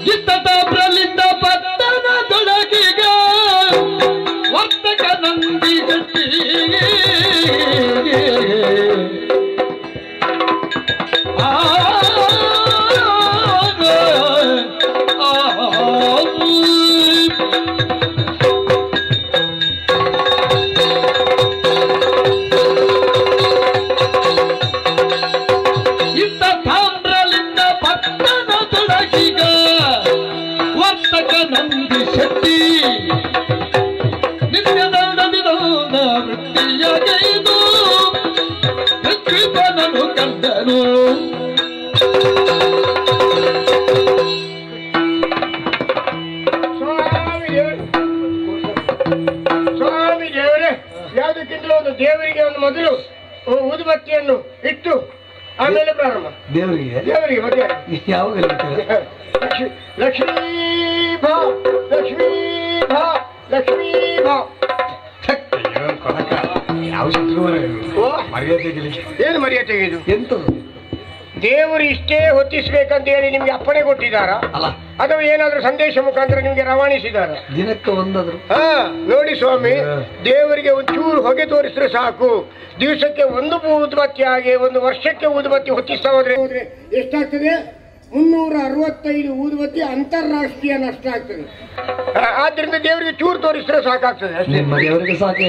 ಜಿತ್ತತಾಮ್ರಲಿಂದ ಪತ್ತನ ತೊಡಗಿಗ ವರ್ತಕ ನಂದಿ ಗಟ್ಟಿ ದೇವರಿಗೆ ಒಂದು ಮೊದಲು ಊದುಬತ್ತಿಯನ್ನು ಇಟ್ಟು ಆಮೇಲೆ ಪ್ರಾರಂಭ. ದೇವರಿಗೆ ಮತ್ತೆ ಯಾವಾಗ ಲಕ್ಷ್ಮೀ ಭಾ ಲಕ್ಷ್ಮೀ ಭಾ ಲಕ್ಷ್ಮೀ ಭಾ. ಏನು ಮರ್ಯಾದೆ ತೆಗೆದು ಎಂತ ದೇವರು ಇಷ್ಟೇ ಹೊತ್ತಿಸ್ಬೇಕಂತ ಹೇಳಿ ನಿಮ್ಗೆ ಅಪ್ಪಣೆ ಕೊಟ್ಟಿದ್ದಾರ ಅಥವಾ ಏನಾದ್ರೂ ಸಂದೇಶ ಮುಖಾಂತರ ನಿಮ್ಗೆ ರವಾನಿಸಿದಾರ? ದಿನಕ್ಕೆ ಒಂದಾದ್ರು. ನೋಡಿ ಸ್ವಾಮಿ, ದೇವರಿಗೆ ಒಂಚೂರು ಹೊಗೆ ತೋರಿಸಿದ್ರೆ ಸಾಕು. ದಿವಸಕ್ಕೆ ಒಂದು ಊದುಬತ್ತಿ ಹಾಗೆ ಒಂದು ವರ್ಷಕ್ಕೆ ಊದುಬತ್ತಿ ಹೊತ್ತಿಸ್ತಾ ಹೋದ್ರೆ ಎಷ್ಟಾಗ್ತದೆ? 365 ಊದುಬತ್ತಿ ಅಂತಾರಾಷ್ಟ್ರೀಯ ನಷ್ಟ ಆಗ್ತದೆ. ಆದ್ರಿಂದ ದೇವರಿಗೆ ಚೂರು ತೋರಿಸಿದ್ರೆ ಸಾಕಾಗ್ತದೆ ಅಷ್ಟೇ. ದೇವರಿಗೆ ಸಾಕೇ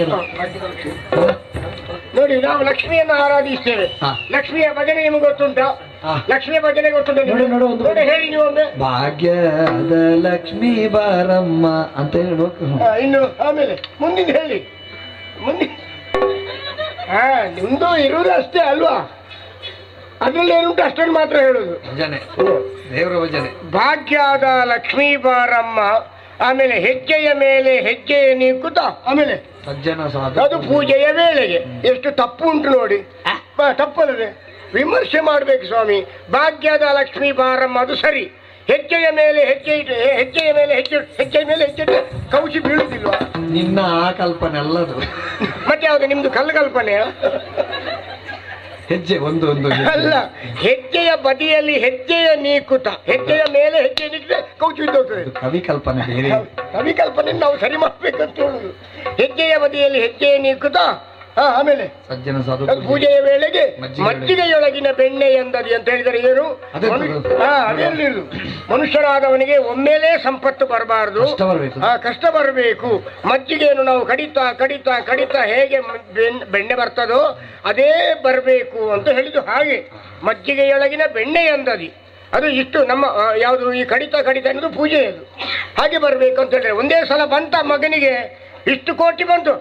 ನೋಡಿ, ನಾವು ಲಕ್ಷ್ಮಿಯನ್ನು ಆರಾಧಿಸ್ತೇವೆ. ಲಕ್ಷ್ಮಿಯ ಭಜನೆ ನಿಮಗೆ ಗೊತ್ತುಂಟಾ? ಲಕ್ಷ್ಮಿಯ ಭಜನೆ ಗೊತ್ತುಂಟ? ನೋಡಿ ಹೇಳಿ ನೀವು ಒಮ್ಮೆ. ಭಾಗ್ಯದ ಲಕ್ಷ್ಮೀ ಬಾರಮ್ಮ ಅಂತ ಹೇಳ್ಬೇಕು. ಇನ್ನು ಆಮೇಲೆ ಮುಂದಿನ ಹೇಳಿ. ಮುಂದಿನ ನಿಮ್ದು ಇರುವುದು ಅಷ್ಟೇ ಅಲ್ವಾ? ಅದ್ರಲ್ಲಿ ಏನುಂಟು ಅಷ್ಟನ್ನು ಮಾತ್ರ ಹೇಳುದು. ಭಜನೆ, ದೇವರ ಭಜನೆ. ಭಾಗ್ಯದ ಲಕ್ಷ್ಮೀ ಬಾರಮ್ಮ, ಆಮೇಲೆ ಹೆಜ್ಜೆಯ ಮೇಲೆ ಹೆಜ್ಜೆಯ ನೀಕುತ, ಆಮೇಲೆ ಅದು ಪೂಜೆಯ ವೇಳೆಗೆ. ಎಷ್ಟು ತಪ್ಪು ಉಂಟು ನೋಡಿ. ತಪ್ಪಲ್ಲದೆ ವಿಮರ್ಶೆ ಮಾಡ್ಬೇಕು ಸ್ವಾಮಿ. ಭಾಗ್ಯದ ಲಕ್ಷ್ಮೀ ಬಾರಮ್ಮ ಅದು ಸರಿ. ಹೆಜ್ಜೆಯ ಮೇಲೆ ಹೆಜ್ಜೆ ಇಟ್ಟು ಹೆಜ್ಜೆಯ ಮೇಲೆ ಹೆಜ್ಜೆಯ ಮೇಲೆ ಹೆಜ್ಜೆ ಕೌಚಿ ಬೀಳುದಿಲ್ವಾ? ನಿನ್ನ ಆ ಕಲ್ಪನೆ ಅಲ್ಲದು. ಮತ್ತೆ ಯಾವುದು ನಿಮ್ದು ಕಲ್ಲು ಕಲ್ಪನೆ? ಹೆಜ್ಜೆ ಒಂದು ಅಲ್ಲ, ಹೆಜ್ಜೆಯ ಬದಿಯಲ್ಲಿ ಹೆಜ್ಜೆಯ ನೀಕುತ, ಹೆಜ್ಜೆಯ ಮೇಲೆ ಹೆಜ್ಜೆ ನೀಕಿದ್ರೆ ಕೌಚು ಬಿದ್ದೋಗ್ತದೆ. ಕವಿ ಕಲ್ಪನೆ ಬೇರೆ. ಕವಿ ಕಲ್ಪನೆ ನಾವು ಸರಿ ಮಾಡ್ಬೇಕಂತ ಹೇಳುದು. ಹೆಜ್ಜೆಯ ಬದಿಯಲ್ಲಿ ಹೆಜ್ಜೆಯ ನೀಕುತ, ಆಮೇಲೆ ಪೂಜೆಯ ವೇಳೆಗೆ ಮಜ್ಜಿಗೆಯೊಳಗಿನ ಬೆಣ್ಣೆ ಎಂದದಿ ಅಂತ ಹೇಳಿದರೆ ಏನು? ಅದೇನಿಲ್ಲ, ಮನುಷ್ಯರಾದವನಿಗೆ ಒಮ್ಮೆಲೇ ಸಂಪತ್ತು ಬರಬಾರದು, ಕಷ್ಟ ಬರಬೇಕು. ಮಜ್ಜಿಗೆಯನ್ನು ನಾವು ಕಡಿತಾ ಕಡಿತಾ ಕಡಿತಾ ಹೇಗೆ ಬೆಣ್ಣೆ ಬರ್ತದೋ ಅದೇ ಬರಬೇಕು ಅಂತ ಹೇಳಿದ್ದು. ಹಾಗೆ ಮಜ್ಜಿಗೆಯೊಳಗಿನ ಬೆಣ್ಣೆ ಎಂದದಿ ಅದು ಇಷ್ಟು ನಮ್ಮ ಯಾವುದು ಈ ಕಡಿತ ಕಡಿತ ಅನ್ನೋದು ಪೂಜೆ ಅದು. ಹಾಗೆ ಬರಬೇಕು ಅಂತ ಹೇಳಿದ್ರೆ ಒಂದೇ ಸಲ ಬಂತ ಮಗನಿಗೆ ಇಷ್ಟು ಕೋಟಿ ಬಂತು,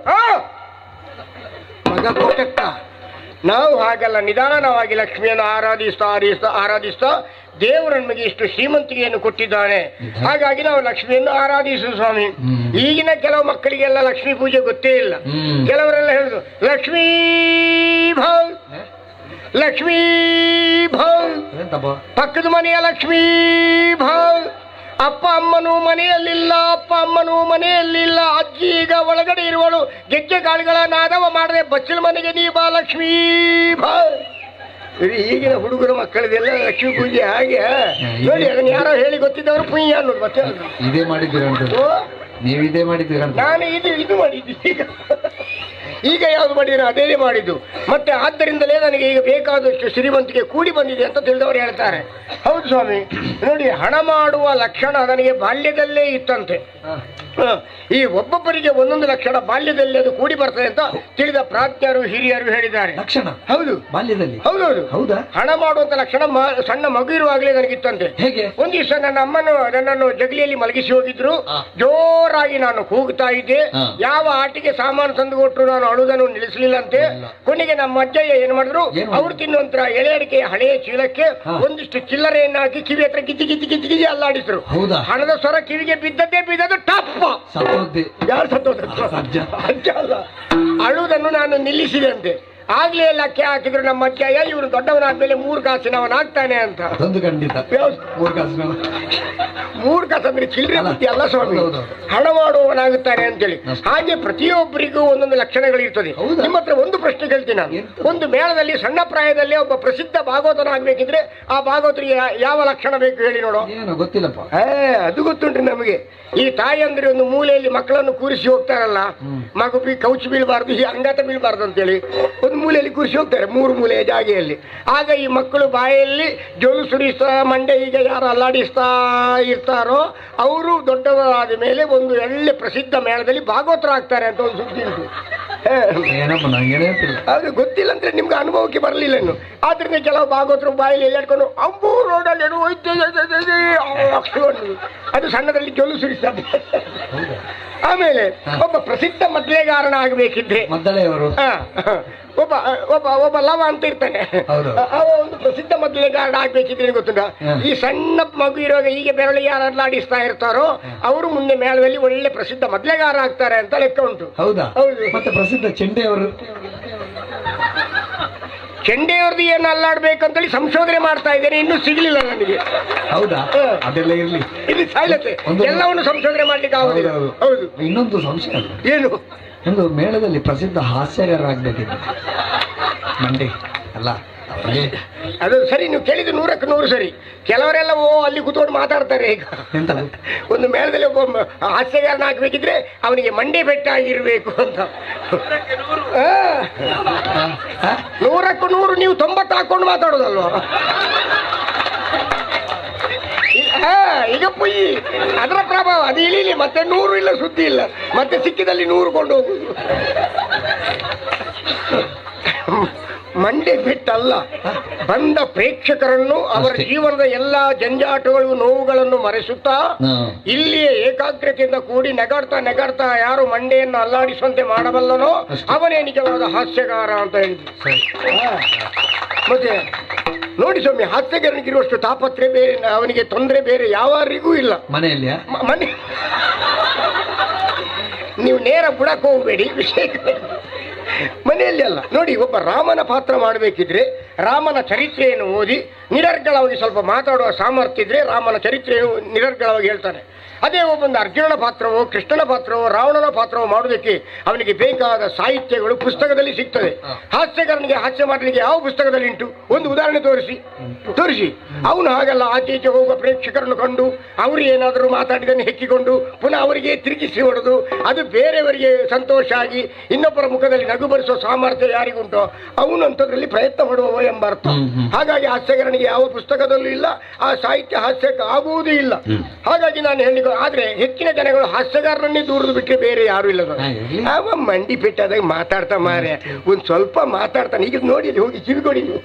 ಮಗ ಕೊಟ್ಟಕ್ಕ. ನಾವು ಹಾಗಲ್ಲ, ನಿಧಾನವಾಗಿ ಲಕ್ಷ್ಮಿಯನ್ನು ಆರಾಧಿಸ್ತಾ ದೇವರು ನಮಗೆ ಇಷ್ಟು ಶ್ರೀಮಂತಿಗೆಯನ್ನು ಕೊಟ್ಟಿದ್ದಾನೆ. ಹಾಗಾಗಿ ನಾವು ಲಕ್ಷ್ಮಿಯನ್ನು ಆರಾಧಿಸುವ ಸ್ವಾಮಿ. ಈಗಿನ ಕೆಲವು ಮಕ್ಕಳಿಗೆಲ್ಲ ಲಕ್ಷ್ಮೀ ಪೂಜೆ ಗೊತ್ತೇ ಇಲ್ಲ. ಕೆಲವರೆಲ್ಲ ಹೇಳುದು ಲಕ್ಷ್ಮೀ ಭಾವ್ ಲಕ್ಷ್ಮೀ ಭಾವ್, ಪಕ್ಕದ ಮನೆಯ ಲಕ್ಷ್ಮೀ ಭಾವ್. ಅಪ್ಪ ಅಮ್ಮನೂ ಮನೆಯಲ್ಲಿಲ್ಲ, ಅಪ್ಪ ಅಮ್ಮನೂ ಮನೆಯಲ್ಲಿಲ್ಲ. ಅಜ್ಜಿ ಈಗ ಒಳಗಡೆ ಇರುವಳು. ಗೆಜ್ಜೆ ಗಾಳಿಗಳ ನಾದವ ಮಾಡದೆ ಬಚ್ಚಲ ಮನೆಗೆ ನೀ ಬಾ ಲಕ್ಷ್ಮೀ ಬಾ. ಈಗಿನ ಹುಡುಗರು ಮಕ್ಕಳದೆಲ್ಲ ಲಕ್ಷ್ಮೀ ಪೂಜೆ ಹಾಗೆ ನೋಡಿ. ಅದನ್ನ ಯಾರೋ ಹೇಳಿ ಗೊತ್ತಿದ್ದವರು ಪುಯ್ಯ ಅನ್ನೋದು. ಮತ್ತೆ ಇದೇ ಮಾಡಿದ್ದೀರ? ನೀವು ಇದೇ ಮಾಡಿದ್ದೀರ? ನಾನು ಇದು ಮಾಡಿದ್ದೀನಿ. ಈಗ ಯಾವುದು ಮಾಡಿದ್ರೆ ಅದೇ ಮಾಡಿದ್ದು. ಮತ್ತೆ ಆದ್ದರಿಂದಲೇ ನನಗೆ ಈಗ ಬೇಕಾದಷ್ಟು ಶ್ರೀಮಂತಿಗೆ ಕೂಡಿ ಬಂದಿದೆ ಅಂತ ತಿಳಿದವರು ಹೇಳ್ತಾರೆ. ಹೌದು ಸ್ವಾಮಿ, ನೋಡಿ, ಹಣ ಮಾಡುವ ಲಕ್ಷಣ ನನಗೆ ಬಾಲ್ಯದಲ್ಲೇ ಇತ್ತಂತೆ. ಈ ಒಬ್ಬೊಬ್ಬರಿಗೆ ಒಂದೊಂದು ಲಕ್ಷಣ ಬಾಲ್ಯದಲ್ಲಿ ಅದು ಕೂಡಿ ಬರ್ತದೆ ಅಂತ ತಿಳಿದ ಪ್ರಾಜ್ಞರು ಹಿರಿಯರು ಹೇಳಿದ್ದಾರೆ. ಲಕ್ಷಣ? ಹೌದು, ಬಾಲ್ಯದಲ್ಲಿ. ಹೌದೌದು. ಹೌದಾ? ಹಣ ಮಾಡುವಂತ ಲಕ್ಷಣ ಸಣ್ಣ ಮಗು ಇರುವಾಗಲೇ ನನಗಿತ್ತಂತೆ. ಹೇಗೆ? ಒಂದ್ ದಿವಸ ನನ್ನನ್ನು ಜಗಲಿಯಲ್ಲಿ ಮಲಗಿಸಿ ಹೋಗಿದ್ರು. ಜೋರಾಗಿ ನಾನು ಕೂಗ್ತಾ ಇದ್ದೆ. ಯಾವ ಆಟಿಗೆ ಸಾಮಾನು ತಂದು ಕೊಟ್ಟರು ನಾನು ಅಳುವುದನ್ನು ನಿಲ್ಲಿಸಲಿಲ್ಲಂತೆ. ಕೊನೆಗೆ ನಮ್ಮ ಅಜ್ಜಯ್ಯ ಏನ್ ಮಾಡಿದ್ರು, ಅವ್ರು ತಿನ್ನುವಂತ ಎಳೆ ಅಡಿಕೆಯ ಹಳೆಯ ಚೀಲಕ್ಕೆ ಒಂದಿಷ್ಟು ಚಿಲ್ಲರೆಯನ್ನು ಹಾಕಿ ಕಿವಿ ಹತ್ರ ಗಿಜ್ಜಿ ಗಿಜ್ಜಿ ಗಿಜ್ಜಿ ಗಿಜ್ಜಿ ಅಲ್ಲಾಡಿದ್ರು. ಹಣದ ಸ್ವರ ಕಿವಿಗೆ ಬಿದ್ದದ್ದು ಟಪ್ಪ. ಯಾರು ಸತ್ತೋದ? ಅಜ್ಜ ಅಲ್ಲ. ಅಳುವುದನ್ನು ನಾನು ನಿಲ್ಲಿಸಿದೆ ಅಂತೆ. ಆಗ್ಲೇ ಲಕ್ಕೆ ಹಾಕಿದ್ರು ನಮ್ಮ ಅಜ್ಜಯ್ಯ, ಇವನು ದೊಡ್ಡವನಾದ್ಮೇಲೆ 3 ಕಾಸಿನವನಾಗ್ತಾನೆ ಅಂತ. ಅದೊಂದು ಖಂಡಿತ. 3 ಕಾಸಿನ 3 ಕಾಸು ಅಂದ್ರೆ ಚಿಲ್ಲರೆ ಬುದ್ಧಿ ಅಲ್ಲ ಸ್ವಾಮಿ, ಹಣ ಮಾಡುವವನಾಗುತ್ತಾನೆ ಅಂತೇಳಿ. ಹಾಗೆ ಪ್ರತಿಯೊಬ್ಬರಿಗೂ ಒಂದೊಂದು ಲಕ್ಷಣಗಳಿರ್ತದೆ. ನಿಮ್ಮ ಹತ್ರ ಒಂದು ಪ್ರಶ್ನೆ ಕೇಳ್ತೀನಿ ನಾನು. ಒಂದು ಮೇಳದಲ್ಲಿ ಸಣ್ಣ ಪ್ರಾಯದಲ್ಲಿ ಒಬ್ಬ ಪ್ರಸಿದ್ಧ ಭಾಗವತನಾಗ್ಬೇಕಿದ್ರೆ ಆ ಭಾಗವತರಿಗೆ ಯಾವ ಲಕ್ಷಣ ಬೇಕು ಹೇಳಿ ನೋಡೋ. ಏನು ಗೊತ್ತಿಲ್ಲಪ್ಪ. ಅದು ಗೊತ್ತುಂಟ್ರಿ ನಮಗೆ. ಈ ತಾಯಿ ಅಂದ್ರೆ ಒಂದು ಮೂಲೆಯಲ್ಲಿ ಮಕ್ಕಳನ್ನು ಕೂರಿಸಿ ಹೋಗ್ತಾರಲ್ಲ, ಮಗು ಕೌಚು ಬೀಳ್ಬಾರ್ದು, ಈ ಅಂಗಾತ ಬೀಳ್ಬಾರ್ದು ಅಂತೇಳಿ ಒಂದು ಮೂಲೆಯಲ್ಲಿ ಕೂರಿಸಿ ಹೋಗ್ತಾರೆ, 3 ಮೂಲೆಯ ಜಾಗೆಯಲ್ಲಿ. ಆಗ ಈ ಮಕ್ಕಳು ಬಾಯಲ್ಲಿ ಜೋಲು ಸುರಿಸ್ತಾ ಮಂಡೆ ಈಗ ಯಾರು ಅಲ್ಲಾಡಿಸ್ತಾ ಇರ್ತಾರೋ ಅವರು ದೊಡ್ಡವರಾದ ಮೇಲೆ ಒಂದು ಒಳ್ಳೆ ಪ್ರಸಿದ್ಧ ಮೇಳದಲ್ಲಿ ಭಾಗವತರಾಗ್ತಾರೆ ಅಂತ ಒಂದು ಸುದ್ದಿ ಉಂಟು. ಅದು ಗೊತ್ತಿಲ್ಲ ಅಂದ್ರೆ ನಿಮ್ಗೆ ಅನುಭವಕ್ಕೆ ಬರಲಿಲ್ಲ ಇನ್ನು. ಆದ್ರಿಂದ ಕೆಲವು ಭಾಗವತರು ಬಾಯಲ್ಲಿ ಎಲ್ಲಾಡ್ಕೊಂಡು ಅಂಬೂ ರೋಡಲ್ಲಿ ಅದು ಸಣ್ಣದಲ್ಲಿ ಜೊಲು ಸುರಿಸ್ತಾರೆ. ಆಮೇಲೆ ಒಬ್ಬ ಪ್ರಸಿದ್ಧ ಮದ್ಲೆಗಾರನ ಆಗಬೇಕಿದ್ರೆ ಒಬ್ಬ ಒಬ್ಬ ಒಬ್ಬ ಲವ ಅಂತ ಇರ್ತಾನೆ, ಅವ ಒಂದು ಪ್ರಸಿದ್ಧ ಮದ್ಲೆಗಾರನ ಆಗ್ಬೇಕಿದ್ರೆ ಗೊತ್ತುಂಟ, ಈ ಸಣ್ಣ ಮಗು ಇರುವಾಗ ಹೀಗೆ ಬೆರಳು ಯಾರೆಲ್ಲ ಆಡಿಸ್ತಾ ಇರ್ತಾರೋ ಅವರು ಮುಂದೆ ಮೇಳದಲ್ಲಿ ಒಳ್ಳೆ ಪ್ರಸಿದ್ಧ ಮದ್ಲೆಗಾರ ಆಗ್ತಾರೆ ಅಂತ ಲೆಕ್ಕ ಉಂಟು. ಹೌದಾ? ಹೌದು. ಮತ್ತೆ ಪ್ರಸಿದ್ಧ ಚೆಂಡೆಯವರು, ಚೆಂಡೆಯವ್ರದ್ದು ಏನು ಅಲ್ಲಾಡ್ಬೇಕಂತೇಳಿ ಸಂಶೋಧನೆ ಮಾಡ್ತಾ ಇದ್ದೇನೆ, ಇನ್ನೂ ಸಿಗ್ಲಿಲ್ಲ ನನಗೆ. ಹೌದಾ? ಅದೆಲ್ಲ ಇರ್ಲಿ, ಇದು ಸಾಯ್ಲತೆ, ಎಲ್ಲವನ್ನು ಸಂಶೋಧನೆ ಮಾಡ್ಲಿಕ್ಕೆ ಆಗುದಿಲ್ಲ. ಹೌದು. ಇನ್ನೊಂದು ಸಂಶಯ ಏನು? ಒಂದು ಮೇಳದಲ್ಲಿ ಪ್ರಸಿದ್ಧ ಹಾಸ್ಯಗಾರ ಆಗ್ಬೇಕಿದೆ ಮಂಡೆ ಅಲ್ಲ. ಅದು ಸರಿ, ನೀವು ಕೇಳಿದ್ದು 100ಕ್ಕೆ 100 ಸರಿ. ಕೆಲವರೆಲ್ಲ ಅಲ್ಲಿ ಕೂತ್ಕೊಂಡು ಮಾತಾಡ್ತಾರೆ. ಈಗ ಒಂದು ಮೇಳದಲ್ಲಿ ಒಬ್ಬ ಹಾಸ್ಯಗಾರನ ಹಾಕ್ಬೇಕಿದ್ರೆ ಅವನಿಗೆ ಮಂಡೆ ಬೆಟ್ಟ ಆಗಿರ್ಬೇಕು ಅಂತ. 100ಕ್ಕೆ 100 ನೀವು 90 ಹಾಕೊಂಡು ಮಾತಾಡೋದಲ್ವಾ? ಈಗ ಪುಯ್ಯಿ ಅದರ ಪ್ರಭಾವ ಅದು ಇಳಿಲಿ, ಮತ್ತೆ 100 ಇಲ್ಲ, ಸುದ್ದಿ ಇಲ್ಲ, ಮತ್ತೆ ಸಿಕ್ಕಿದಲ್ಲಿ 100 ಕೊಂಡು ಹೋಗುದು. ಮಂಡೆ ಬಿಟ್ಟಲ್ಲ, ಬಂದ ಪ್ರೇಕ್ಷಕರನ್ನು ಅವರ ಜೀವನದ ಎಲ್ಲಾ ಜಂಜಾಟಗಳು ನೋವುಗಳನ್ನು ಮರೆಸುತ್ತಾ ಇಲ್ಲಿಯೇ ಏಕಾಗ್ರತೆಯಿಂದ ಕೂಡಿ ನೆಗಾಡ್ತಾ ಯಾರು ಮಂಡೆಯನ್ನು ಅಲ್ಲಾಡಿಸುವಂತೆ ಮಾಡಬಲ್ಲನೋ ಅವನೇ ನಿಜವಾದ ಹಾಸ್ಯಗಾರ ಅಂತ ಹೇಳಿದ್ರು. ಮತ್ತೆ ನೋಡಿ ಸ್ವಾಮಿ, ಹಾಸ್ಯಗಾರನಿಗಿರುವಷ್ಟು ತಾಪತ್ರೆ ಬೇರೆ, ಅವನಿಗೆ ತೊಂದರೆ ಬೇರೆ ಯಾರಿಗೂ ಇಲ್ಲ. ಮನೆಯಲ್ಲಿ ಮನೆ ನೀವು ನೇರ ಬುಡಕ್ಕೆ ಹೋಗಬೇಡಿ, ವಿಷಯ ಮನೆಯಲ್ಲಿ ಅಲ್ಲ. ನೋಡಿ, ಒಬ್ಬ ರಾಮನ ಪಾತ್ರ ಮಾಡಬೇಕಿದ್ರೆ ರಾಮನ ಚರಿತ್ರೆಯನ್ನು ಓದಿ ನಿರರ್ಗಳವಾಗಿ ಸ್ವಲ್ಪ ಮಾತಾಡುವ ಸಾಮರ್ಥ್ಯ ಇದ್ರೆ ರಾಮನ ಚರಿತ್ರೆಯನ್ನು ನಿರರ್ಗಳವಾಗಿ ಹೇಳ್ತಾನೆ. ಅದೇ ಒಬ್ಬೊಂದು ಅರ್ಜುನನ ಪಾತ್ರವೋ ಕೃಷ್ಣನ ಪಾತ್ರವೋ ರಾವಣನ ಪಾತ್ರವೋ ಮಾಡೋದಕ್ಕೆ ಅವನಿಗೆ ಬೇಕಾದ ಸಾಹಿತ್ಯಗಳು ಪುಸ್ತಕದಲ್ಲಿ ಸಿಗ್ತದೆ. ಹಾಸ್ಯಗಾರನಿಗೆ ಹಾಸ್ಯ ಮಾಡಲಿಕ್ಕೆ ಯಾವ ಪುಸ್ತಕದಲ್ಲಿ ಉಂಟು? ಒಂದು ಉದಾಹರಣೆ ತೋರಿಸಿ. ಅವನು ಹಾಗಲ್ಲ, ಆಚೆ ಹೋಗುವ ಪ್ರೇಕ್ಷಕರನ್ನು ಕಂಡು ಅವರು ಏನಾದರೂ ಮಾತಾಡಿದನ್ನು ಹೆಕ್ಕಿಕೊಂಡು ಪುನಃ ಅವರಿಗೆ ತಿರುಗಿಸಿ ಹೊಡೆದು ಅದು ಬೇರೆಯವರಿಗೆ ಸಂತೋಷ ಆಗಿ ಇನ್ನೊಬ್ಬರ ಮುಖದಲ್ಲಿ ನಗು ಬರಿಸುವ ಸಾಮರ್ಥ್ಯ ಯಾರಿಗುಂಟೋ ಅವನು ಅಂಥದ್ರಲ್ಲಿ ಪ್ರಯತ್ನ ಮಾಡುವವ ಎಂಬ ಅರ್ಥ. ಹಾಗಾಗಿ ಹಾಸ್ಯಗಾರನಿಗೆ ಯಾವ ಪುಸ್ತಕದಲ್ಲೂ ಇಲ್ಲ, ಆ ಸಾಹಿತ್ಯ ಹಾಸ್ಯಕ್ಕೆ ಆಗುವುದೂ ಇಲ್ಲ. ಹಾಗಾಗಿ ನಾನು ಹೇಳಿ, ಆದ್ರೆ ಹೆಚ್ಚಿನ ಜನಗಳು ಹಾಸ್ಯಗಾರರನ್ನೇ ದೂರದು ಬಿಟ್ಟರೆ ಬೇರೆ ಯಾರು ಇಲ್ಲ. ಅವ ಮಂಡಿ ಪೆಟ್ಟಾದಾಗ ಮಾತಾಡ್ತಾ ಮಾರೆ, ಒಂದ್ ಸ್ವಲ್ಪ ಮಾತಾಡ್ತಾನೆ. ಈಗ ನೋಡಿ ಹೋಗಿ ಕಿವಿಗೊಡಿ ನೀವು,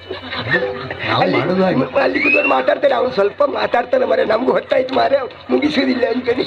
ಅಲ್ಲಿ ಕೂತ್ಕೊಂಡು ಮಾತಾಡ್ತಾರೆ, ಅವ್ನು ಸ್ವಲ್ಪ ಮಾತಾಡ್ತಾನೆ ಮಾರೆ, ನಮ್ಗೂ ಹೊತ್ತಾಯ್ತು ಮಾರೆ, ಮುಗಿಸೋದಿಲ್ಲ ಅಂತೇಳಿ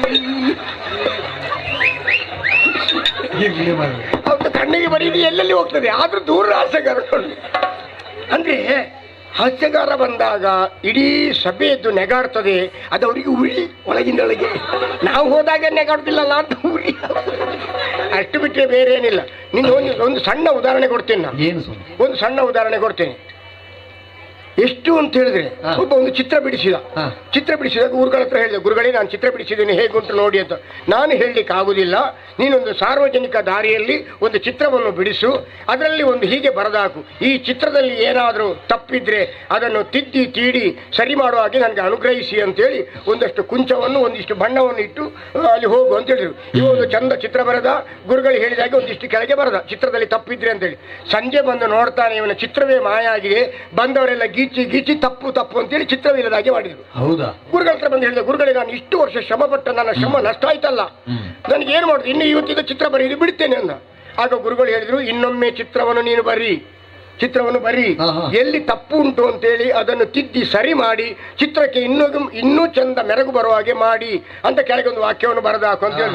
ಅವ್ರ ಕಣ್ಣಿಗೆ ಬರೀದು ಎಲ್ಲೆಲ್ಲಿ ಹೋಗ್ತದೆ. ಆದ್ರೂ ದೂರ ಹಾಸ್ಯಗಾರ ಅಂದ್ರೆ ಹಾಸ್ಯಗಾರ ಬಂದಾಗ ಇಡೀ ಸಭೆಯದ್ದು ನೆಗಾಡ್ತದೆ. ಅದು ಅವರಿಗೆ ಉರಿ ಒಳಗಿನೊಳಗೆ. ನಾವು ಹೋದಾಗ ನೆಗಾಡ್ತಿಲ್ಲಲ್ಲ ಅಂತ ಉರಿ. ಅಷ್ಟು ಬಿಟ್ಟರೆ ಬೇರೆ ಏನಿಲ್ಲ. ನಿನ್ನ ಒಂದು ಸಣ್ಣ ಉದಾಹರಣೆ ಕೊಡ್ತೇನೆ ನಾನು. ಒಂದು ಸಣ್ಣ ಉದಾಹರಣೆ ಕೊಡ್ತೇನೆ. ಎಷ್ಟು ಅಂತ ಹೇಳಿದ್ರೆ, ಒಬ್ಬ ಒಂದು ಚಿತ್ರ ಬಿಡಿಸಿದಾಗ ಗುರುಗಳ ಹತ್ರ ಹೇಳಿದೆ, ಗುರುಗಳೇ ನಾನು ಚಿತ್ರ ಬಿಡಿಸಿದ್ದೀನಿ, ಹೇಗುಂಟು ನೋಡಿ ಅಂತ. ನಾನು ಹೇಳಲಿಕ್ಕೆ ಆಗುದಿಲ್ಲ, ನೀನೊಂದು ಸಾರ್ವಜನಿಕ ದಾರಿಯಲ್ಲಿ ಒಂದು ಚಿತ್ರವನ್ನು ಬಿಡಿಸು, ಅದರಲ್ಲಿ ಒಂದು ಹೀಗೆ ಬರೆದಾಕು, ಈ ಚಿತ್ರದಲ್ಲಿ ಏನಾದರೂ ತಪ್ಪಿದ್ರೆ ಅದನ್ನು ತಿದ್ದಿ ತೀಡಿ ಸರಿ ಮಾಡುವ ಹಾಗೆ ನನಗೆ ಅನುಗ್ರಹಿಸಿ ಅಂತೇಳಿ ಒಂದಷ್ಟು ಕುಂಚವನ್ನು ಒಂದಿಷ್ಟು ಬಣ್ಣವನ್ನು ಇಟ್ಟು ಅಲ್ಲಿ ಹೋಗು ಅಂತ ಹೇಳಿದ್ರು. ಒಂದು ಚಂದ ಚಿತ್ರ ಬರೆದ, ಗುರುಗಳು ಹೇಳಿದಾಗೆ ಒಂದಿಷ್ಟು ಕೆಳಗೆ ಬರೆದ, ಚಿತ್ರದಲ್ಲಿ ತಪ್ಪಿದ್ರೆ ಅಂತೇಳಿ. ಸಂಜೆ ಬಂದು ನೋಡ್ತಾನೆ, ಇವನ ಚಿತ್ರವೇ ಮಾಯ ಆಗಿದೆ, ಬಂದವರೆಲ್ಲ ಗೀಚಿ ತಪ್ಪು ಅಂತೇಳಿ ಚಿತ್ರವಿಲ್ಲದಾಗೆ ಮಾಡಿದ್ರು. ಹೌದಾ? ಗುರುಗಳ ಹತ್ರ ಬಂದು ಹೇಳಿದ, ಗುರುಗಳೇ ನಾನು ಇಷ್ಟು ವರ್ಷ ಶ್ರಮ ಪಟ್ಟ, ನನ್ನ ಶ್ರಮ ನಷ್ಟ ಆಯ್ತಲ್ಲ, ನನಗೆ ಏನು ಮಾಡುದು, ಇನ್ನು ಇವತ್ತಿನ ಚಿತ್ರ ಬರೆಯುದು ಬಿಡ್ತೇನೆ ಅಂದ. ಆಗ ಗುರುಗಳು ಹೇಳಿದ್ರು, ಇನ್ನೊಮ್ಮೆ ಚಿತ್ರವನ್ನು ನೀನು ಬರಿ, ಎಲ್ಲಿ ತಪ್ಪು ಉಂಟು ಅಂತೇಳಿ ಅದನ್ನು ತಿದ್ದಿ ಸರಿ ಮಾಡಿ ಚಿತ್ರಕ್ಕೆ ಇನ್ನೂ ಚಂದ ಮೆರಗು ಬರುವ ಹಾಗೆ ಮಾಡಿ ಅಂತ ಕೆಳಗೆ ಒಂದು ವಾಕ್ಯವನ್ನು ಬರೆದಾಕು ಅಂತ ಹೇಳಿದ್ರು.